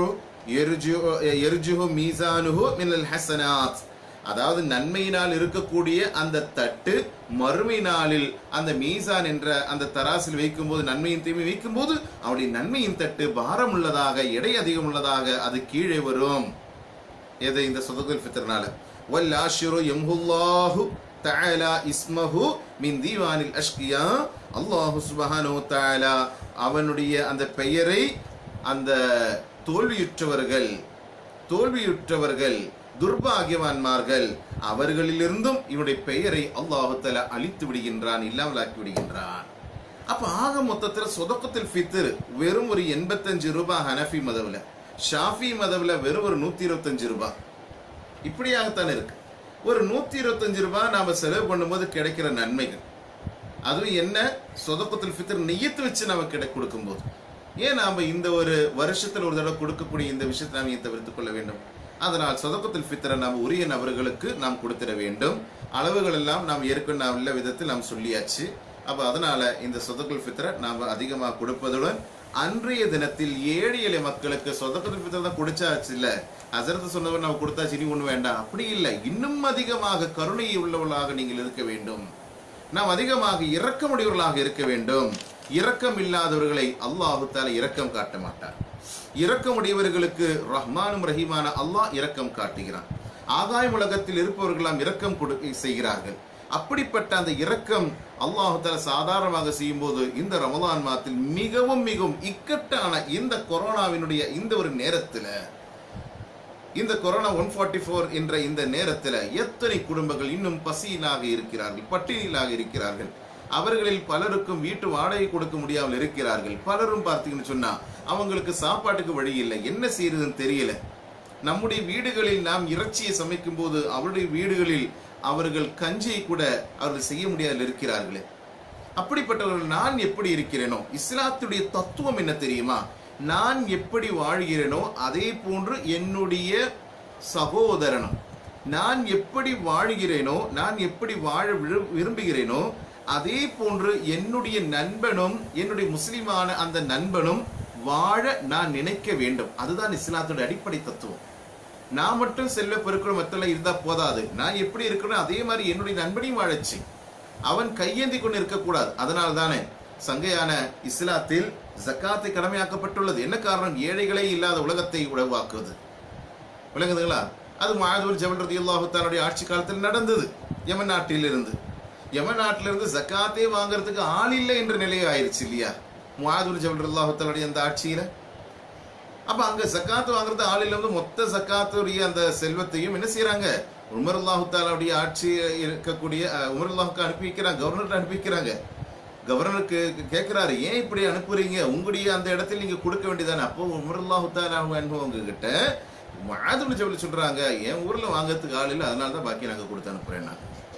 யர்ஜுஹு மீசானுஹு மினல் ஹஸனாத். அதாவது நன்மையினால் இருக்கக்கூடிய அந்த தட்டு மறுமை நாளில் அந்த மீசான் என்ற அந்த தராசில் வைக்கும் போது, நன்மையின் தீமை வைக்கும் போது அவனுடைய நன்மையின் தட்டு பாரம் உள்ளதாக, எடை அதிகம் உள்ளதாக அது கீழே வரும். எது? இந்த சதகத்துல் ஃபித்ர்னால. வல் ஆஷிரு யம்ஹுல்லாஹு தஆலா இஸ்மஹு மின் தீவானில் அஷ்கியா. அல்லாஹ் சுப்ஹானஹு வ தஆலா அவனுடைய அந்த பெயரை அந்த தோல்வியுற்றவர்கள் தோல்வியுற்றவர்கள் துர்பாகியவான்மார்கள் அவர்களிலிருந்தும் இவனுடைய பெயரை அல்லாஹ் தஆலா அழித்து விடுகின்றான், இல்லாமல் ஆக்கி விடுகின்றான். அப்ப ஆக மொத்தத்தில் சதகத்துல் ஃபித்ர் வெறும் ஒரு எண்பத்தஞ்சு ரூபாய் ஹனஃபி மதவுல, ஷாஃபி மதவுல வெறும் ஒரு நூத்தி இருபத்தஞ்சு ரூபாய். இப்படியாகத்தான் இருக்கு. ஒரு நூத்தி இருபத்தஞ்சு ரூபாய் நாம செலவு பண்ணும்போது கிடைக்கிற நன்மைகள், அதுவும் என்ன, சதகத்துல் ஃபித்ர் நியத்து வச்சு நாம கிடை கொடுக்கும் போது, ஏன் நாம இந்த ஒரு வருஷத்துல ஒரு தடவை கொடுக்கக்கூடிய இந்த விஷயத்தை நாம் ஏன் தவிர்த்து கொள்ள வேண்டும்? அதனால் சதகத்துல் ஃபித்ரை நாம் உரிய நபர்களுக்கு நாம் கொடுத்திட வேண்டும். அளவுகள் எல்லாம் நாம் ஏற்கனவே உள்ள விதத்தில் நாம் சொல்லியாச்சு. அப்ப அதனால இந்த சதகத்துல் ஃபித்ரை நாம் அதிகமாக கொடுப்பதுடன் அன்றைய தினத்தில் ஏழை எளிய மக்களுக்கு சதகத்துல் ஃபித்ர் தான் கொடுத்தாச்சு இல்ல, ஹஸரத் சொன்னவர் நம்ம கொடுத்தாச்சு இனி ஒண்ணு வேண்டாம், அப்படி இல்லை. இன்னும் அதிகமாக கருணை உள்ளவர்களாக நீங்கள் இருக்க வேண்டும். நாம் அதிகமாக இரக்கமுடையவர்களாக இருக்க வேண்டும். இரக்கம் இல்லாதவர்களை அல்லாஹ் தஆலா இரக்கம் காட்ட மாட்டார். இரக்கமுடையவர்களுக்கு ரஹ்மானும் ரஹீமான அல்லாஹ் இரக்கம் காட்டுகிறான். ஆகாய உலகத்தில் இருப்பவர்களாம் இரக்கம் செய்கிறார்கள். அப்படிப்பட்ட அந்த இரக்கம் அல்லாஹ் தஆலா சாதாரணமாக செய்யும் போது இந்த ரமலான் மாதத்தில் மிகவும் மிகவும் இக்கட்டான இந்த கொரோனாவினுடைய இந்த ஒரு நேரத்துல, இந்த கொரோனா ஒன் ஃபார்ட்டி ஃபோர் என்ற இந்த நேரத்துல எத்தனை குடும்பங்கள் இன்னும் பசியிலாக இருக்கிறார்கள், பட்டினியிலாக இருக்கிறார்கள். அவர்களில் பலருக்கும் வீட்டு வாடகை கொடுக்க முடியாமல் இருக்கிறார்கள். பலரும் பார்த்தீங்கன்னு சொன்னா அவங்களுக்கு சாப்பாட்டுக்கு வழி இல்லை, என்ன செய்யறதுன்னு தெரியல. நம்முடைய வீடுகளில் நாம் இறைச்சியை சமைக்கும் போது அவருடைய வீடுகளில் அவர்கள் கஞ்சியை கூட அவர்கள் செய்ய முடியாமல் இருக்கிறார்களே. அப்படிப்பட்டவர்கள் நான் எப்படி இருக்கிறேனோ, இஸ்லாத்துடைய தத்துவம் என்ன தெரியுமா, நான் எப்படி வாழ்கிறேனோ அதே போன்று என்னுடைய சகோதரனும், நான் எப்படி வாழ்கிறேனோ, நான் எப்படி வாழ விரும்புகிறேனோ அதே போன்று என்னுடைய நண்பனும், என்னுடைய முஸ்லிமான அந்த நண்பனும் வாழ நான் நினைக்க வேண்டும். அதுதான் இஸ்லாத்துடைய அடிப்படை தத்துவம். நான் மட்டும் செல்வ பெருக்கணும் மத்தல இருந்தா போதாது, நான் எப்படி இருக்கணும் அதே மாதிரி என்னுடைய நண்பனையும் வாழச்சு. அவன் கையேந்தி கொண்டு இருக்கக்கூடாது. அதனால தானே சங்கையான இஸ்லாத்தில் ஜக்காத்தை கடமையாக்கப்பட்டுள்ளது. என்ன காரணம்? ஏழைகளே இல்லாத உலகத்தை உருவாக்குவது. விளங்குதுங்களா? அது முஆத் ஜபல் ரலியல்லாஹு தஆலாவுடைய ஆட்சி காலத்தில் நடந்தது. யமன் நாட்டிலிருந்து யமன் நாட்டிலிருந்து ஜக்காத்தே வாங்குறதுக்கு ஆள் இல்லை என்ற நிலையை ஆயிடுச்சு இல்லையா முஆத் ஜபல் ரலியல்லாஹு தஆலாவுடைய அந்த ஆட்சியில. அப்ப அங்க ஜக்காத்து வாங்குறது ஆள் இல்லாம மொத்த ஜக்காத்துடைய அந்த செல்வத்தையும் என்ன செய்யறாங்க? உமர் ரலியல்லாஹு தஆலாவுடைய ஆட்சி இருக்கக்கூடிய உமர் ரலியல்லாஹுக்கு அனுப்பி வைக்கிறாங்க, கவர்னருக்கு அனுப்பி வைக்கிறாங்க. கவர்னருக்கு கேட்கிறாரு, ஏன் இப்படி அனுப்புறீங்க? உங்களுடைய அந்த இடத்துல நீங்க கொடுக்க வேண்டியதானே. அப்போ உமர் ரலியல்லாஹு தஆலா அனுபவங்க கிட்ட முஆத் இப்னு ஜபல் சொல்றாங்க, என் ஊர்ல வாங்கறதுக்கு ஆள் இல்லை, அதனால தான் பாக்கி நாங்க கொடுத்து அனுப்புறேன்.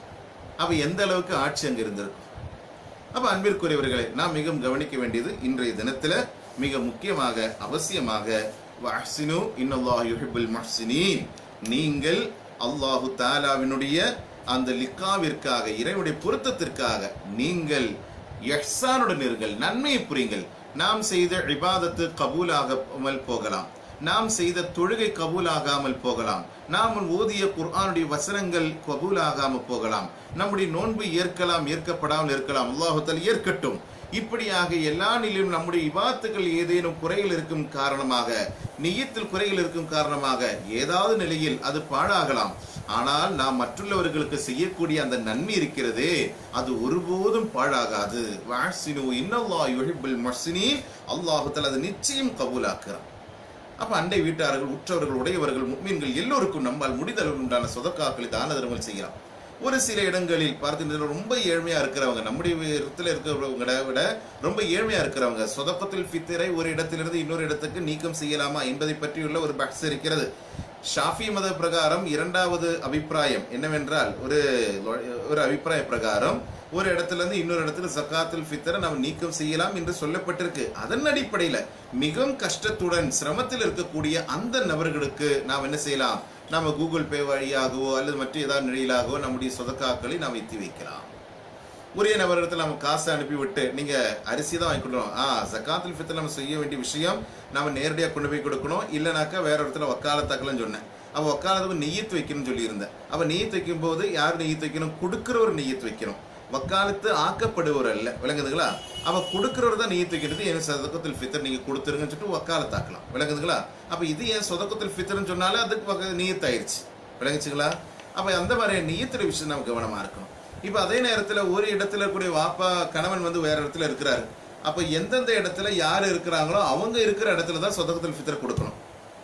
அப்ப எந்த அளவுக்கு ஆட்சி அங்க இருந்திருக்கும். அப்ப அன்பிற்குரியவர்களை நாம் மிகவும் கவனிக்க வேண்டியது இன்றைய தினத்துல மிக முக்கியமாக அவசியமாக வஹ்சினு இன்னல்லாஹு யுஹிப்புல் முஹ்சினீன், நீங்கள் அல்லாஹு தஆலாவினுடைய அந்த லிக்காவிற்காக இறைவனுடைய பொருத்தத்திற்காக நீங்கள் இஹ்சானுடன் இருங்கள், நன்மையை புரியுங்கள். நாம் செய்த இபாதத்து கபூலாகாமல் போகலாம், நாம் செய்த தொழுகை கபூலாகாமல் போகலாம், நாம் ஓதிய குர்ஆனுடைய வசனங்கள் கபூலாகாமல் போகலாம், நம்முடைய நோன்பு ஏற்கலாம் ஏற்கப்படாமல் இருக்கலாம், அல்லாஹ் தஆலா ஏற்கட்டும். இப்படியாக எல்லா நிலையிலும் நம்முடைய இபாத்துகள் ஏதேனும் குறைகள் இருக்கும் காரணமாக, நிய்யத்தில் குறைகள் இருக்கும் காரணமாக ஏதாவது நிலையில் அது பாழாகலாம். ஆனால் நாம் மற்றவர்களுக்கு செய்யக்கூடிய அந்த நன்மை இருக்கிறதே அது ஒருபோதும் பாழாகாது. வஹ்சினு இன்னல்லாஹு யுஹிப்புல் முஹ்சினீன், அல்லாஹ் தஆலா அதை நிச்சயம் கபூலாக்குறான். அப்ப அண்டை வீட்டார்கள், உற்றவர்கள், உடையவர்கள், முஃமின்கள் எல்லோருக்கும் நம்மால் முடிதளவு உண்டான சதகாக்களை தான தர்மங்கள் செய்யலாம். ஒரு சில இடங்களில் பார்த்து ரொம்ப ஏழ்மையா இருக்கிறவங்க, நம்முடைய இடத்துல இருக்கிறவங்களை விட ரொம்ப ஏழ்மையா இருக்கிறவங்க சதகத்துல் ஃபித்ரை ஒரு இடத்திலிருந்து இன்னொரு இடத்துக்கு நீக்கம் செய்யலாமா என்பதை பற்றியுள்ள ஒரு பஹ்ஸ் இருக்கிறது. ஷாஃபி மத பிரகாரம் இரண்டாவது அபிப்பிராயம் என்னவென்றால், ஒரு ஒரு அபிப்பிராய பிரகாரம் ஒரு இடத்துல இருந்து இன்னொரு இடத்துல ஜக்காத்துல் ஃபித்ரை நாம் நீக்கம் செய்யலாம் என்று சொல்லப்பட்டிருக்கு. அதன் அடிப்படையில மிகவும் கஷ்டத்துடன் சிரமத்தில் இருக்கக்கூடிய அந்த நபர்களுக்கு நாம் என்ன செய்யலாம்? நாம கூகுள் பே வழியாகவோ அல்லது மற்ற ஏதாவது நிலையிலாகவோ நம்முடைய சொதக்காக்களை நாம் எத்தி வைக்கலாம். உரிய நபரிடத்தில் நம்ம காசை அனுப்பிவிட்டு நீங்க அரிசி தான் வாங்கி கொடுக்கணும், ஆ ஜக்காத்துல் ஃபித்ர் நம்ம செய்ய வேண்டிய விஷயம் நம்ம நேரடியாக கொண்டு போய் கொடுக்கணும், இல்லைனாக்கா வேற இடத்துல வக்காலத்தாக்கலன்னு சொன்னேன். அப்போ வக்காலத்துக்கு நெய்யத்து வைக்கணும்னு சொல்லியிருந்தேன். அப்போ நெய்யத்து வைக்கும் போது யார் நெய்யத்து வைக்கணும்? கொடுக்கிறவர் நெய்யத்து வைக்கணும், வக்காலத்து ஆக்கப்படுவர் அல்ல. விளங்குதுங்களா? அப்ப கொடுக்கிறவர் தான் நெய்யத்து வைக்கிறது. என் சதகத்துல் ஃபித்ர் நீங்க கொடுத்துருங்கன்னு சொல்லிட்டு வக்காலத்தாக்கலாம். விளங்குதுங்களா? அப்ப இது என் சதகத்துல் ஃபித்ர்னு சொன்னாலே அதுக்கு நியத்து ஆயிடுச்சு. விளங்குச்சுங்களா? அப்ப அந்த மாதிரி நியத்துடைய விஷயம் நம்ம கவனமா இருக்கணும். இப்ப அதே நேரத்துல ஒரு இடத்துல இருக்கக்கூடிய வாப்பா கணவன் வந்து வேற இடத்துல இருக்கிறாரு. அப்ப எந்தெந்த இடத்துல யாரு இருக்கிறாங்களோ அவங்க இருக்கிற இடத்துல தான் சதகத்துல் ஃபித்ர் கொடுக்கணும்.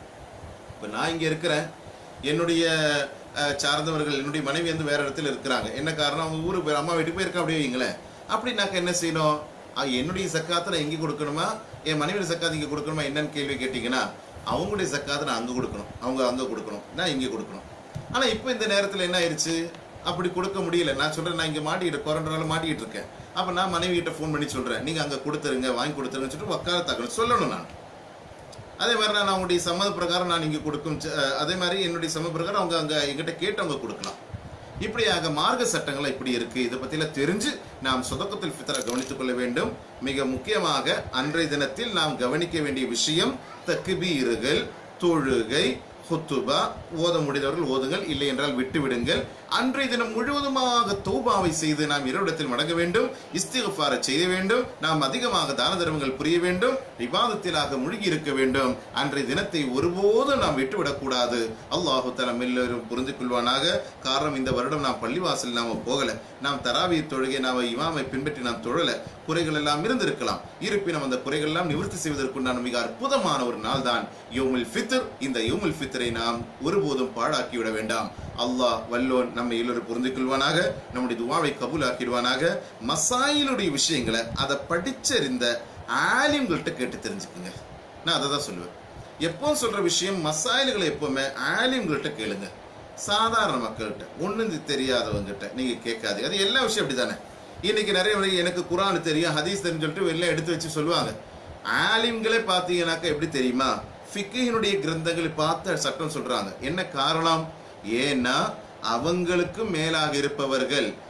இப்ப நான் இங்க இருக்கிறேன், என்னுடைய சார்ந்தவர்கள் என்னுடைய மனைவி வந்து வேற இடத்துல இருக்கிறாங்க. என்ன காரணம்? அவங்க ஊருக்கு அம்மா வீட்டுக்கு போயிருக்கா அப்படியே வைங்களேன். அப்படின்னாக்க என்ன செய்யணும்? என்னுடைய சக்காத்தை நான் எங்கே கொடுக்கணுமா, என் மனைவியோட சக்காத்து இங்கே கொடுக்கணுமா என்னன்னு கேள்வி கேட்டீங்கன்னா, அவங்களுடைய சக்காத்தை நான் அங்கே கொடுக்கணும், அவங்க அங்கே கொடுக்கணும், நான் இங்கே கொடுக்கணும். ஆனால் இப்போ இந்த நேரத்தில் என்ன ஆயிடுச்சு? அப்படி கொடுக்க முடியல. நான் சொல்றேன், நான் இங்கே மாட்டிக்கிட்டு கொரோனால மாட்டிக்கிட்டு இருக்கேன். அப்போ நான் மனைவி கிட்ட ஃபோன் பண்ணி சொல்றேன், நீங்க அங்கே கொடுத்துருங்க, வாங்கி கொடுத்துருங்கன்னு சொல்லிட்டு வக்காலத்தாக்கணும் சொல்லணும். நான் அதே மாதிரி நான் அவங்களுடைய சம்மத பிரகாரம் நான் இங்கே கொடுக்கும், அதே மாதிரி என்னுடைய சம்மத பிரகாரம் அவங்க அங்கே எங்கிட்ட கேட்டு அவங்க கொடுக்கலாம். இப்படியாக மார்க்க சட்டங்கள் இப்படி இருக்கு. இதை பத்தில தெரிஞ்சு நாம் சதகத்துல் ஃபித்ரை கவனித்துக் கொள்ள வேண்டும். மிக முக்கியமாக அன்றைய தினத்தில் நாம் கவனிக்க வேண்டிய விஷயம் தக்பீர்கள், தொழுகை, ஹுத்துபா. ஓத முடிந்தவர்கள் ஓதுங்கள், இல்லை என்றால் விட்டு விடுங்கள். அன்றைய தினம் முழுவதுமாக தௌபாவை செய்து நாம் இரவிடத்தில் மடங்க வேண்டும், இஸ்திக்ஃபாரை செய்ய வேண்டும், நாம் அதிகமாக தான தர்மங்கள் புரிய வேண்டும், இபாதத்திலாக மூழ்கி இருக்க வேண்டும். அன்றைய தினத்தை ஒருபோதும் நாம் விட்டுவிடக்கூடாது. அல்லாஹு தஆலா எல்லோரும் புரிந்து கொள்வானாக. காரணம், இந்த வருடம் நாம் பள்ளிவாசல் நாம போகல, நாம் தராவி தொழுகை நாம இமாமை பின்பற்றி நாம் தொழல, குறைகள் எல்லாம் இருந்திருக்கலாம். இருப்பினும் அந்த குறைகள் எல்லாம் நிவர்த்தி செய்வதற்குண்டான மிக அற்புதமான ஒரு நாள் தான் யௌமுல் ஃபித்ர். இந்த யௌமுல் ஃபித்ரை நாம் ஒருபோதும் பாழாக்கிவிட வேண்டாம். அல்லாஹ் வல்லோன் நம்ம எல்லோரும் புரிந்து கொள்வானாக, நம்முடைய துஆவை கபூலாக்கிடுவானாக. மசாயிலுடைய விஷயங்களை அதை படிச்சறிந்த ஆலிம்கள்ட்ட கேட்டு தெரிஞ்சுக்குங்க. நான் அதை தான் சொல்லுவேன். எப்பவும் சொல்ற விஷயம், மசாயில்களை எப்பவுமே ஆலிம்கள்ட்ட கேளுங்க. சாதாரண மக்கள்கிட்ட, ஒண்ணு தெரியாதவங்கிட்ட நீங்க கேட்காது. அது எல்லா விஷயம் அப்படித்தானே. இன்னைக்கு நிறைய எனக்கு குர்ஆன் தெரியும், ஹதீஸ் தெரியும் சொல்லிட்டு வெளில எடுத்து வச்சு சொல்லுவாங்க. ஆலிம்களே பார்த்தீங்கன்னாக்க எப்படி தெரியுமா? ஃபிக்ஹினுடைய கிரந்தங்களை பார்த்து சட்டம் சொல்றாங்க. என்ன காரணம்? ஏன்னா அவங்களுக்கு மேலாக இருப்பவர்கள்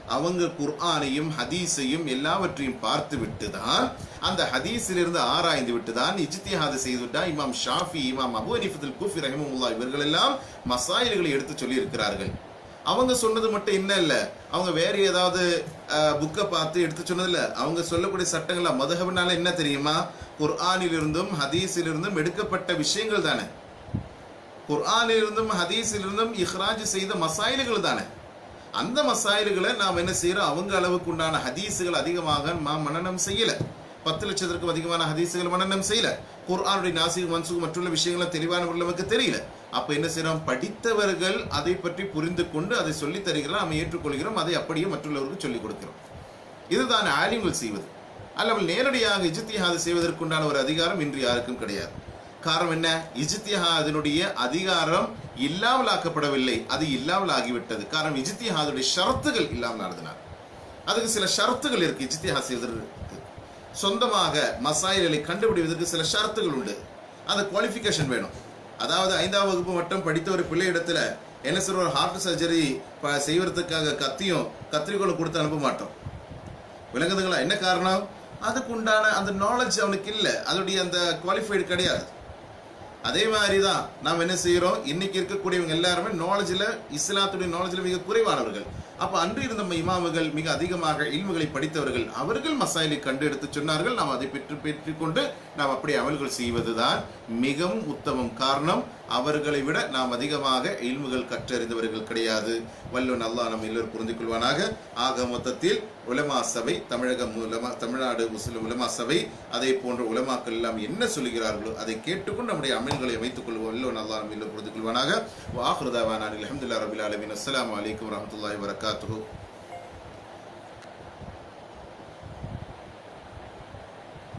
அவங்க குர்ஆனையும் ஹதீஸையும் எல்லாவற்றையும் பார்த்து விட்டு தான், அந்த ஹதீஸிலிருந்து ஆராய்ந்து விட்டு தான் இஜ்திஹாத் செய்துவிட்டா இமாம் ஷாஃபி, இமாம் அபூ ஹனீஃபத்துல் கூஃபி ரஹிமஹுல்லாஹ் இவர்கள் எல்லாம் மசாயில்களை எடுத்து சொல்லி இருக்கிறார்கள். அவங்க சொன்னது மட்டும் என்ன இல்ல, அவங்க வேற ஏதாவது புக்கை பார்த்து எடுத்து சொன்னது இல்ல. அவங்க சொல்லக்கூடிய சட்டங்கள மதுஹப்னால என்ன தெரியுமா, குர்ஆனிலிருந்தும் ஹதீஸிலிருந்தும் எடுக்கப்பட்ட விஷயங்கள் தானே. குர்ஆனிலிருந்தும் ஹதீஸிலிருந்தும் இஹ்ராஜ் செய்த மசாயில்கள் தானே. அந்த மசாயில்களை நாம் என்ன செய்யறோம், அவங்க அளவுக்கு உண்டான ஹதீஸுகள் அதிகமாக நாம் மனனம் செய்யல. பத்து லட்சத்திற்கும் அதிகமான ஹதீஸுகள் மனனம் செய்யல. குர்ஆனுடைய நாசிக் மன்சூக் மற்றுள்ள விஷயங்களை தெளிவான நமக்கு தெரியல. அப்ப என்ன செய்யறோம், படித்தவர்கள் அதை பற்றி புரிந்து கொண்டு அதை சொல்லி தருகிறோம், நாம் ஏற்றுக்கொள்கிறோம், அதை அப்படியே மற்றவர்களுக்கு சொல்லிக் கொடுக்கிறோம். இதுதான் ஆலிம்கள் செய்வது. அல்லவல் நேரடியாக இஜ்திஹாத் செய்வதற்குண்டான ஒரு அதிகாரம் இன்று யாருக்கும் கிடையாது. காரணம் என்ன, இஜ்திஹாதினுடைய அதிகாரம் இல்லாமல் ஆக்கப்படவில்லை, அது இல்லாமல் ஆகிவிட்டது. காரணம் இஜ்திஹாதுடைய ஷரத்துகள் இல்லாமல் ஆனதுனால. அதுக்கு சில ஷரத்துகள் இருக்கு. இஜ்திஹாத் செய்வதற்கு சொந்தமாக மசாயில்களை கண்டுபிடிப்பதற்கு சில ஷரத்துகள் உண்டு. அந்த குவாலிஃபிகேஷன் வேணும். அதாவது ஐந்தாம் வகுப்பு மட்டும் படித்த ஒரு பிள்ளை இடத்துல என்ன சொல்ற, ஒரு ஹார்ட் சர்ஜரி செய்வதற்காக கத்தியும் கத்திரிக்கோளும் கொடுத்து அனுப்ப மாட்டோம். விளங்குதுங்களா? என்ன காரணம், அதுக்கு உண்டான அந்த நாலேஜ் அவனுக்கு இல்லை, அதோடைய அந்த குவாலிஃபைடு கிடையாது. அதே மாதிரி தான் நாம் என்ன செய்யறோம், இன்னைக்கு இருக்கக்கூடியவங்க எல்லாருமே நாலேஜில், இஸ்லாத்துடைய நாலேஜில் மிக குறைவானவர்கள். அப்ப அன்று இருந்த இமாமுகள் மிக அதிகமாக இல்முகளை படித்தவர்கள், அவர்கள் மசாயிலை கண்டு எடுத்து சொன்னார்கள். நாம் அதை பெற்று பெற்றுக்கொண்டு நாம் அப்படி அமல்கள் செய்வதுதான் மிகவும் உத்தமம். காரணம், அவர்களை விட நாம் அதிகமாக இல்முகள் கற்றறிந்தவர்கள் கிடையாது. வல்லோன் அல்லாஹ் நம்ம எல்லோரும் புரிந்து கொள்வானாக. ஆக மொத்தத்தில் உலமா சபை, தமிழகம் உலமா, தமிழ்நாடு முஸ்லிம் உலமா சபை, அதே போன்ற உலமாக்கள் எல்லாம் என்ன சொல்கிறார்களோ அதை கேட்டுக்கொண்டு நம்முடைய அமல்களை அமைத்துக் கொள்வோம். வல்லோன் அல்லாஹ் நம்ம எல்லோரும் புரிந்து கொள்வானாக. வ ஆகிரு தஅவானா அல்ஹம்துலில்லாஹி ரப்பில் ஆலமீன். அஸ்ஸலாமு அலைக்கும் வரஹ்மத்துல்லாஹி வபரகாத்துஹு.